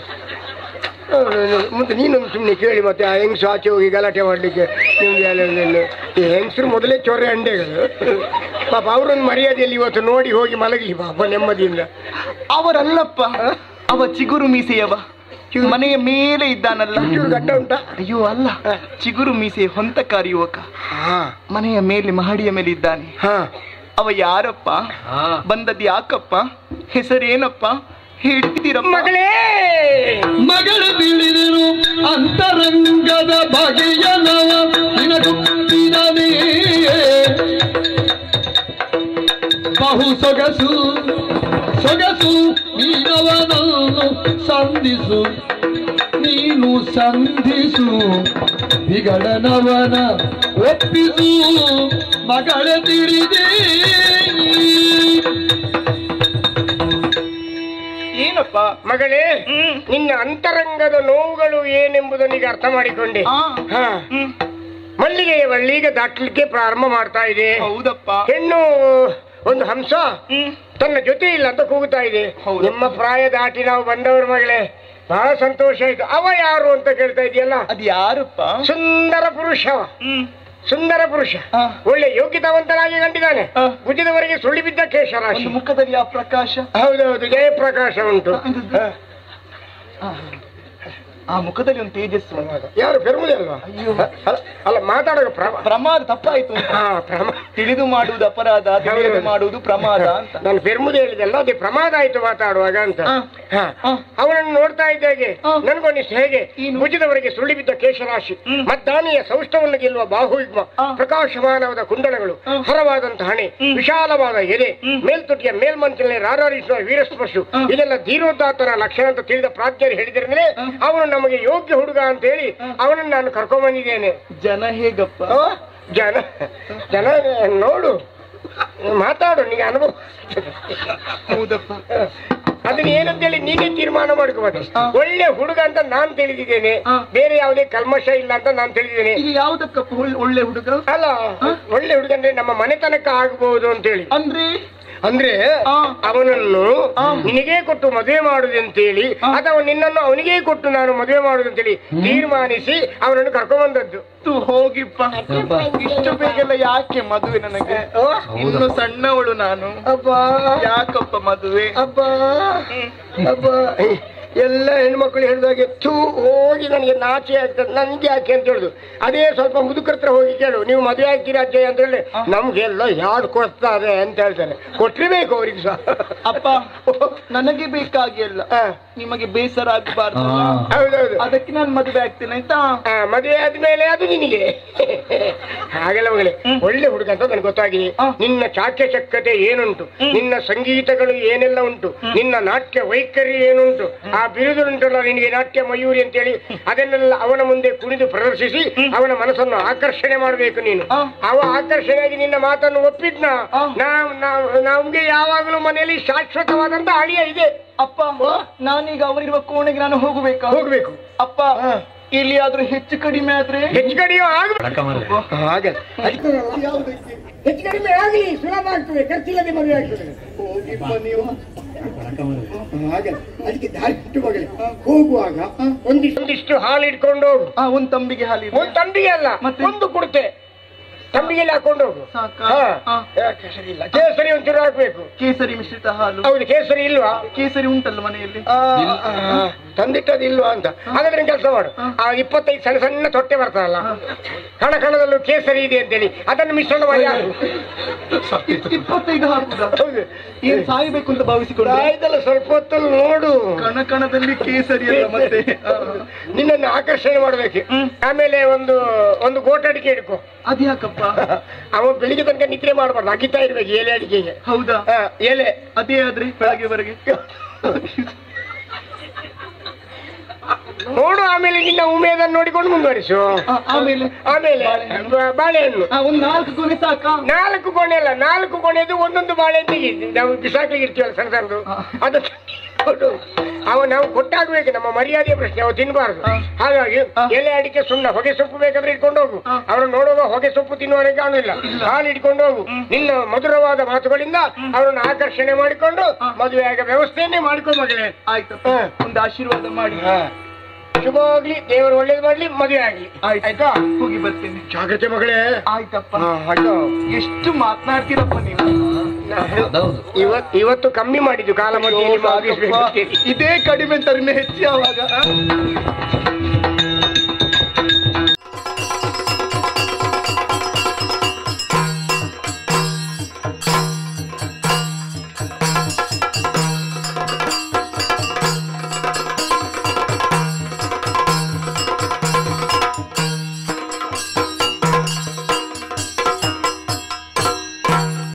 ಮತ್ತೆ ನೀನೊಂದು ಸುಮ್ಮನೆ ಕೇಳಿ ಮತ್ತೆ ಆ ಹೆಂಗಸು ಆಚೆ ಹೋಗಿ ಗಲಾಟೆ ಮಾಡ್ಲಿಕ್ಕೆ ನಿಮ್ಗೆ ಈ ಹೆಂಗಸರು ಮೊದಲೇ ಚೊರೆ ಅಂಡೆಗಳು. ಪಾಪ ಅವರೊಂದು ಮರ್ಯಾದೆಯಲ್ಲಿ ಇವತ್ತು ನೋಡಿ ಹೋಗಿ ಮಲಗಲಿ ಪಾಪ ನೆಮ್ಮದಿಯಿಂದ. ಅವರಲ್ಲಪ್ಪ, ಅವ ಚಿಗುರು ಮೀಸೆಯವ, ಮನೆಯ ಮೇಲೆ ಇದ್ದಾನಲ್ಲ. ಗಡ್ಡ ಉಂಟ? ಅಯ್ಯೋ ಅಲ್ಲ, ಚಿಗುರು ಮೀಸೆ ಹೊಂತಕಾರಿ ಯುವಕ ಮನೆಯ ಮೇಲೆ ಮಹಡಿಯ ಮೇಲೆ ಇದ್ದಾನೆ. ಅವ ಯಾರಪ್ಪ? ಬಂದದ್ದು ಯಾಕಪ್ಪ? ಹೆಸರೇನಪ್ಪ? ಹೇಳ್ತಿದ್ದೀರಪ್ಪ? ಮಗಳೇ, ಮಗಳ ತಿಳಿದಿರು ಅಂತರಂಗದ ಬಗೆಯ ನಿನಗುತ್ತಿರನೇ ಬಹು ಸೊಗಸು ನೀನವನನ್ನು ಸಂಧಿಸು ನೀನು ಸಂಧಿಸು ವಿಗಡನವನ ಒಪ್ಪಿಸು ಮಗಳ ತಿಳಿದೇ ಏನಪ್ಪ ಮಗಳೇ ನಿನ್ನ ಅಂತರಂಗದ ನೋವುಗಳು ಏನೆಂಬುದನ್ನೀಗ ಅರ್ಥ ಮಾಡಿಕೊಂಡೆ. ಮಲ್ಲಿಗೆಯ ಬಳ್ಳಿಗೆ ದಾಟಲಿಕ್ಕೆ ಪ್ರಾರಂಭ ಮಾಡ್ತಾ ಇದೆ. ಹೌದಪ್ಪ. ಹೆಣ್ಣು ಒಂದು ಹಂಸ ತನ್ನ ಜೊತೆ ಇಲ್ಲ ಅಂತ ಕೂಗುತ್ತಾ ಇದೆ. ನಿಮ್ಮ ಪ್ರಾಯ ದಾಟಿ ನಾವು ಬಂದವರು ಮಗಳೇ, ಬಹಳ ಸಂತೋಷ ಆಯ್ತು. ಅವ ಯಾರು ಅಂತ ಕೇಳ್ತಾ ಇದೆಯಲ್ಲ, ಅದು ಯಾರಪ್ಪ? ಸುಂದರ ಪುರುಷ. ಸುಂದರ ಪುರುಷ, ಒಳ್ಳೆ ಯೋಗ್ಯತಾವಂತನಾಗಿ ಕಂಡಿದ್ದಾನೆ. ಭುಜದವರೆಗೆ ಸುಳ್ಳಿ ಬಿದ್ದ ಕೇಶರಾಶಿ, ಮುಖದಲ್ಲಿ ಆ ಪ್ರಕಾಶ. ಹೌದೌದು, ಜಯಪ್ರಕಾಶ ಉಂಟು. ಆ ಮುಖದಲ್ಲಿ ಒಂದು ತೇಜಸ್ಸು. ಯಾರು ಪೆರ್ಮುದಿ ಅಲ್ವಾ? ಅಲ್ಲ, ಮಾತಾಡೋ ಪ್ರಮಾದ ತಪ್ಪಾಯ್ತು. ತಿಳಿದು ಮಾಡುವುದು ಅಪರಾಧ, ತಿಳಿದು ಮಾಡುವುದು ಪ್ರಮಾದ ಅಂತ ನಾನು ಪೆರ್ಮುದಿ ಹೇಳಿದೆಲ್ಲ, ಅದೇ ಪ್ರಮಾದ ಆಯ್ತು ಮಾತಾಡುವಾಗ ಅಂತ. ಅವನನ್ನು ನೋಡ್ತಾ ಇದ್ದಾಗೆ ನನ್ಗೊಂಡಿಷ್ಟು ಹೇಗೆ ಭುಜದವರೆಗೆ ಸುಳ್ಳಿ ಬಿದ್ದ ಕೇಶರಾಶಿ, ಮದ್ದಾನೆಯ ಸೌಷ್ಠವನ್ನು ಗೆಲ್ಲುವ ಬಾಹುಯುಗ್ಮ, ಪ್ರಕಾಶಮಾನವಾದ ಕುಂಡಲಗಳು, ಹರವಾದಂತಹ ಹಣೆ, ವಿಶಾಲವಾದ ಎದೆ, ಮೇಲ್ತುಟಿಯ ಮೇಲ್ಮಂಚಲನೆ ರಾರಾರಿಸುವ ವೀರಸ್ಪರ್ಶು, ಇದೆಲ್ಲ ಧೀರೋದಾತ್ತನ ಲಕ್ಷಣ ಅಂತ ತಿಳಿದ ಪ್ರಾಜ್ಞರು ಹೇಳಿದ್ರಿಂದ ಅವನು ನಮಗೆ ಯೋಗ್ಯ ಹುಡುಗ ಅಂತ ಹೇಳಿ ಅವನನ್ನು ನಾನು ಕರ್ಕೊಂಡ್ ಬಂದಿದ್ದೇನೆ. ಜನ ಹೇಗಪ್ಪ? ಜನ ಜನ ನೋಡು, ಮಾತಾಡು, ನಿಮಗೆ ಅನುಭವ. ಹೌದಪ್ಪ. ಅದನ್ನ ಏನಂತೇಳಿ ನೀನೇ ತೀರ್ಮಾನ ಮಾಡ್ಕೋಬಹುದು. ಒಳ್ಳೆ ಹುಡುಗ ಅಂತ ನಾನ್ ತಿಳಿದಿದ್ದೇನೆ, ಬೇರೆ ಯಾವುದೇ ಕಲ್ಮಶ ಇಲ್ಲ ಅಂತ ನಾನ್ ತಿಳಿದಿದ್ದೇನೆ. ಇದು ಯಾವ್ದಕ್ಕಪ್ಪ ಒಳ್ಳೆ ಹುಡುಗ? ಅಲ್ಲ, ಒಳ್ಳೆ ಹುಡುಗ ಅಂದ್ರೆ ನಮ್ಮ ಮನೆತನಕ ಆಗಬಹುದು ಅಂತೇಳಿ. ಅಂದ್ರೆ ಅವನನ್ನು ನಿನಗೇ ಕೊಟ್ಟು ಮದುವೆ ಮಾಡುದಂತೇಳಿ ಅಥವಾ ನಿನ್ನನ್ನು ಅವನಿಗೇ ಕೊಟ್ಟು ನಾನು ಮದುವೆ ಮಾಡುದಂತೇಳಿ ತೀರ್ಮಾನಿಸಿ ಅವನನ್ನು ಕರ್ಕೊಂಡ್ ಬಂದದ್ದು. ಹೋಗಿಪ್ಪ, ಇಷ್ಟು ಬೇಗೆಲ್ಲ ಯಾಕೆ ಮದುವೆ? ನನಗೆ ಇನ್ನು ಸಣ್ಣವಳು ನಾನು. ಯಾಕಪ್ಪ ಮದುವೆ? ಎಲ್ಲ ಹೆಣ್ಮಕ್ಳು ಹೇಳಿದಾಗೆ ಹೋಗಿ ನನಗೆ ನಾಚೆ ಆಗ್ತದೆ, ನನ್ಗೆ ಯಾಕೆ ಅಂತ ಹೇಳುದು. ಅದೇ ಸ್ವಲ್ಪ ಮುದುಕರ ಹತ್ರ ಹೋಗಿ ಕೇಳು, ನೀವು ಮದುವೆ ಆಗ್ತೀರಾ ಅಜ್ಜಯ್ಯ ಅಂತ ಹೇಳಿ, ನಮ್ಗೆಲ್ಲ ಯಾರು ಕೊಡ್ತಾರೆ ಅಂತ ಹೇಳ್ತಾರೆ. ಕೊಟ್ಟಿರ್ಬೇಕು ಅವ್ರಿಗೆ ಸಹ. ಅಪ್ಪ, ನನಗೆ ಬೇಕಾಗಿಲ್ಲ, ನಿಮಗೆ ಬೇಸರ ಆಗಬಾರ್ದು. ಹೌದೌದು, ಅದಕ್ಕೆ ನಾನು ಮದುವೆ ಆಗ್ತೇನೆ ಆಯ್ತಾ? ಮದುವೆ ಆದ್ಮೇಲೆ ಅದು ನಿನಗೆ ಹಾಗೆಲ್ಲ ಮಗಳೇ. ಒಳ್ಳೆ ಹುಡುಗ ಅಂತ ನನಗೆ ಗೊತ್ತಾಗಿದೆ. ನಿನ್ನ ಚಾಕ್ಯಚಕ್ಯತೆ ಏನುಂಟು, ನಿನ್ನ ಸಂಗೀತಗಳು ಏನೆಲ್ಲ ಉಂಟು, ನಿನ್ನ ನಾಟ್ಯ ವೈಖರಿ ಏನುಂಟು, ಆ ಬಿರುದುಂಟಲ್ಲ ನಿನಗೆ ನಾಟ್ಯ ಮಯೂರಿ ಅಂತೇಳಿ, ಅದನ್ನೆಲ್ಲ ಅವನ ಮುಂದೆ ಕುಣಿದು ಪ್ರದರ್ಶಿಸಿ ಅವನ ಮನಸ್ಸನ್ನು ಆಕರ್ಷಣೆ ಮಾಡಬೇಕು ನೀನು. ಅವ ಆಕರ್ಷಣೆಯಾಗಿ ನಿನ್ನ ಮಾತನ್ನು ಒಪ್ಪಿದ್ನ, ನಮ್ಗೆ ಯಾವಾಗಲೂ ಮನೆಯಲ್ಲಿ ಶಾಶ್ವತವಾದಂತ ಅಳಿಯ ಇದೆ. ಅಪ್ಪ, ನಾನೀಗ ಅವರಿರುವ ಕೋಣೆಗೆ ನಾನು ಹೋಗ್ಬೇಕು. ಅಪ್ಪ, ಎಲ್ಲಿಯಾದ್ರೂ ಹೆಚ್ಚು ಕಡಿಮೆ ಆದ್ರೆ? ಹೆಚ್ಚು ಕಡಿಮೆ ಹೆಚ್ಚು ಕಡಿಮೆ ಆಗಲಿ, ಸುಲಭ ಆಗ್ತದೆ, ಖರ್ಚಿಲ್ಲದೆ ಮದುವೆ ಆಗ್ತದೆ. ನೀವು ಅದಕ್ಕೆ ದಾರಿ ಬಿಟ್ಟು ಮಗಳೇ, ಹೋಗುವಾಗ ಒಂದಿಷ್ಟು ಹಾಲು ಇಟ್ಕೊಂಡು ಹೋಗು. ಒಂದ್ ತಂಬಿಗೆ ಹಾಲು. ಒಂದ್ ತಂಬಿಗೆ ಅಲ್ಲ, ಒಂದು ಕುಡ್ತೆ ತಂಬಿಗೆಲ್ಲ ಹಾಕೊಂಡು ಹೋಗು. ಕೇಸರಿ ಒಂಚೂರು ಹಾಕ್ಬೇಕು. ಕೇಸರಿ ಮಿಶ್ರಿತ ಹಾಲು. ಹೌದು, ಕೇಸರಿ ಇಲ್ವಾ? ಕೇಸರಿ ಉಂಟಲ್ಲ ಮನೆಯಲ್ಲಿ, ತಂದಿಟ್ಟದು ಇಲ್ವಾ ಅಂತ. ಹಾಗಾದ್ರೆ ಕೆಲಸ ಮಾಡು, 25 ಸಣ್ಣ ಸಣ್ಣ ತೊಟ್ಟೆ ಬರ್ತದಲ್ಲ, ಕಣ ಕಣದಲ್ಲೂ ಕೇಸರಿ ಇದೆ ಅಂತೇಳಿ ಅದನ್ನು ಮಿಶ್ರಣ ಮಾಡಿ. 25 ಹಾಕುದ? ಏನ್ ಸಾಯ್ಬೇಕು ಅಂತ ಭಾವಿಸಿಕೊಂಡು? ಆಯ್ತಲ್ಲ, ಸ್ವಲ್ಪ ಹೊತ್ತಲ್ಲಿ ನೋಡು, ಕಣ ಕಣದಲ್ಲಿ ಕೇಸರಿ ಅಲ್ಲ ಮತ್ತೆ. ನಿನ್ನನ್ನು ಆಕರ್ಷಣೆ ಮಾಡ್ಬೇಕು. ಆಮೇಲೆ ಒಂದು ಗೋಟಡಿಕೆ ಹಿಡ್ಕೊ. ಅದ್ಯಾಕಪ್ಪ? ಅವ ಬೆಳಿಗ್ಗೆ ತನಕ ನಿದ್ರೆ ಮಾಡಬಾರ್ದು, ಅಗಿತಾ ಇರ್ಬೇಕು ಎಲೆ ಅಡಿಕೆಗೆ. ಹೌದಾ? ಎಲೆ ಅದೇ ಆದ್ರೆ ಬೆಳಗ್ಗೆವರೆಗೆ ನೋಡು. ಆಮೇಲೆ ನಿನ್ನ ಉಮೇದನ್ನು ನೋಡಿಕೊಂಡು ಮುಂದುವರಿಸು. ಆಮೇಲೆ ಬಾಳೆಹಣ್ಣು ಒಂದು 4 ಕೊನೆ ಸಾಕ? 4 ಕೊನೆ ಅಲ್ಲ, 4 ಕೊನೆದು ಒಂದೊಂದು ಬಾಳೆಹಣ್ಣು ತೆಗಿ. ನಾವು ಬಿಸಾಕ್ಲಿಕ್ಕೆ ಇರ್ತೀವಲ್ಲ ಸಣ್ಣ ಸಣ್ಣದು, ಅದು ನಾವು ಕೊಟ್ಟಾಗಬೇಕು. ನಮ್ಮ ಮರ್ಯಾದೆಯ ಪ್ರಶ್ನೆ, ಅವು ತಿನ್ಬಾರ್ದು. ಹಾಗಾಗಿ ಎಲೆ ಅಡಿಕೆ ಸುಣ್ಣ ಹೊಗೆ ಸೊಪ್ಪು ಬೇಕಾದ್ರೆ ಇಟ್ಕೊಂಡು ಹೋಗು. ಅವನು ನೋಡುವಾಗ ಹೊಗೆ ಸೊಪ್ಪು ತಿನ್ನುವವನಿಗೆ ಕಾಣುವುದಿಲ್ಲ. ಹಾಲು ಇಟ್ಕೊಂಡು ಹೋಗು. ನಿನ್ನ ಮಧುರವಾದ ಮಾತುಗಳಿಂದ ಅವರನ್ನು ಆಕರ್ಷಣೆ ಮಾಡಿಕೊಂಡು ಮದುವೆ ಆಗ ವ್ಯವಸ್ಥೆಯನ್ನೇ ಮಾಡ್ಕೊಂಡು ಮಗಳೇ. ಆಯ್ತಪ್ಪ, ಒಂದು ಆಶೀರ್ವಾದ ಮಾಡಿ. ಶುಭವಾಗ್ಲಿ, ದೇವರು ಒಳ್ಳೇದು ಮಾಡ್ಲಿ, ಮದುವೆ ಆಗ್ಲಿ. ಆಯ್ತಾ? ಹೋಗಿ ಬರ್ತೇನೆ. ಜಾಗ್ರತೆ ಮಗಳೇ. ಆಯ್ತಪ್ಪ. ಎಷ್ಟು ಮಾತನಾಡ್ತೀರಪ್ಪ ನೀವು. ಇವತ್ತು ಕಮ್ಮಿ ಮಾಡಿದ್ದು ಕಾಲ ಮಧ್ಯೆ. ಇದೇ ಕಡಿಮೆ ತರನೇ ಹೆಚ್ಚು ಯಾವಾಗ?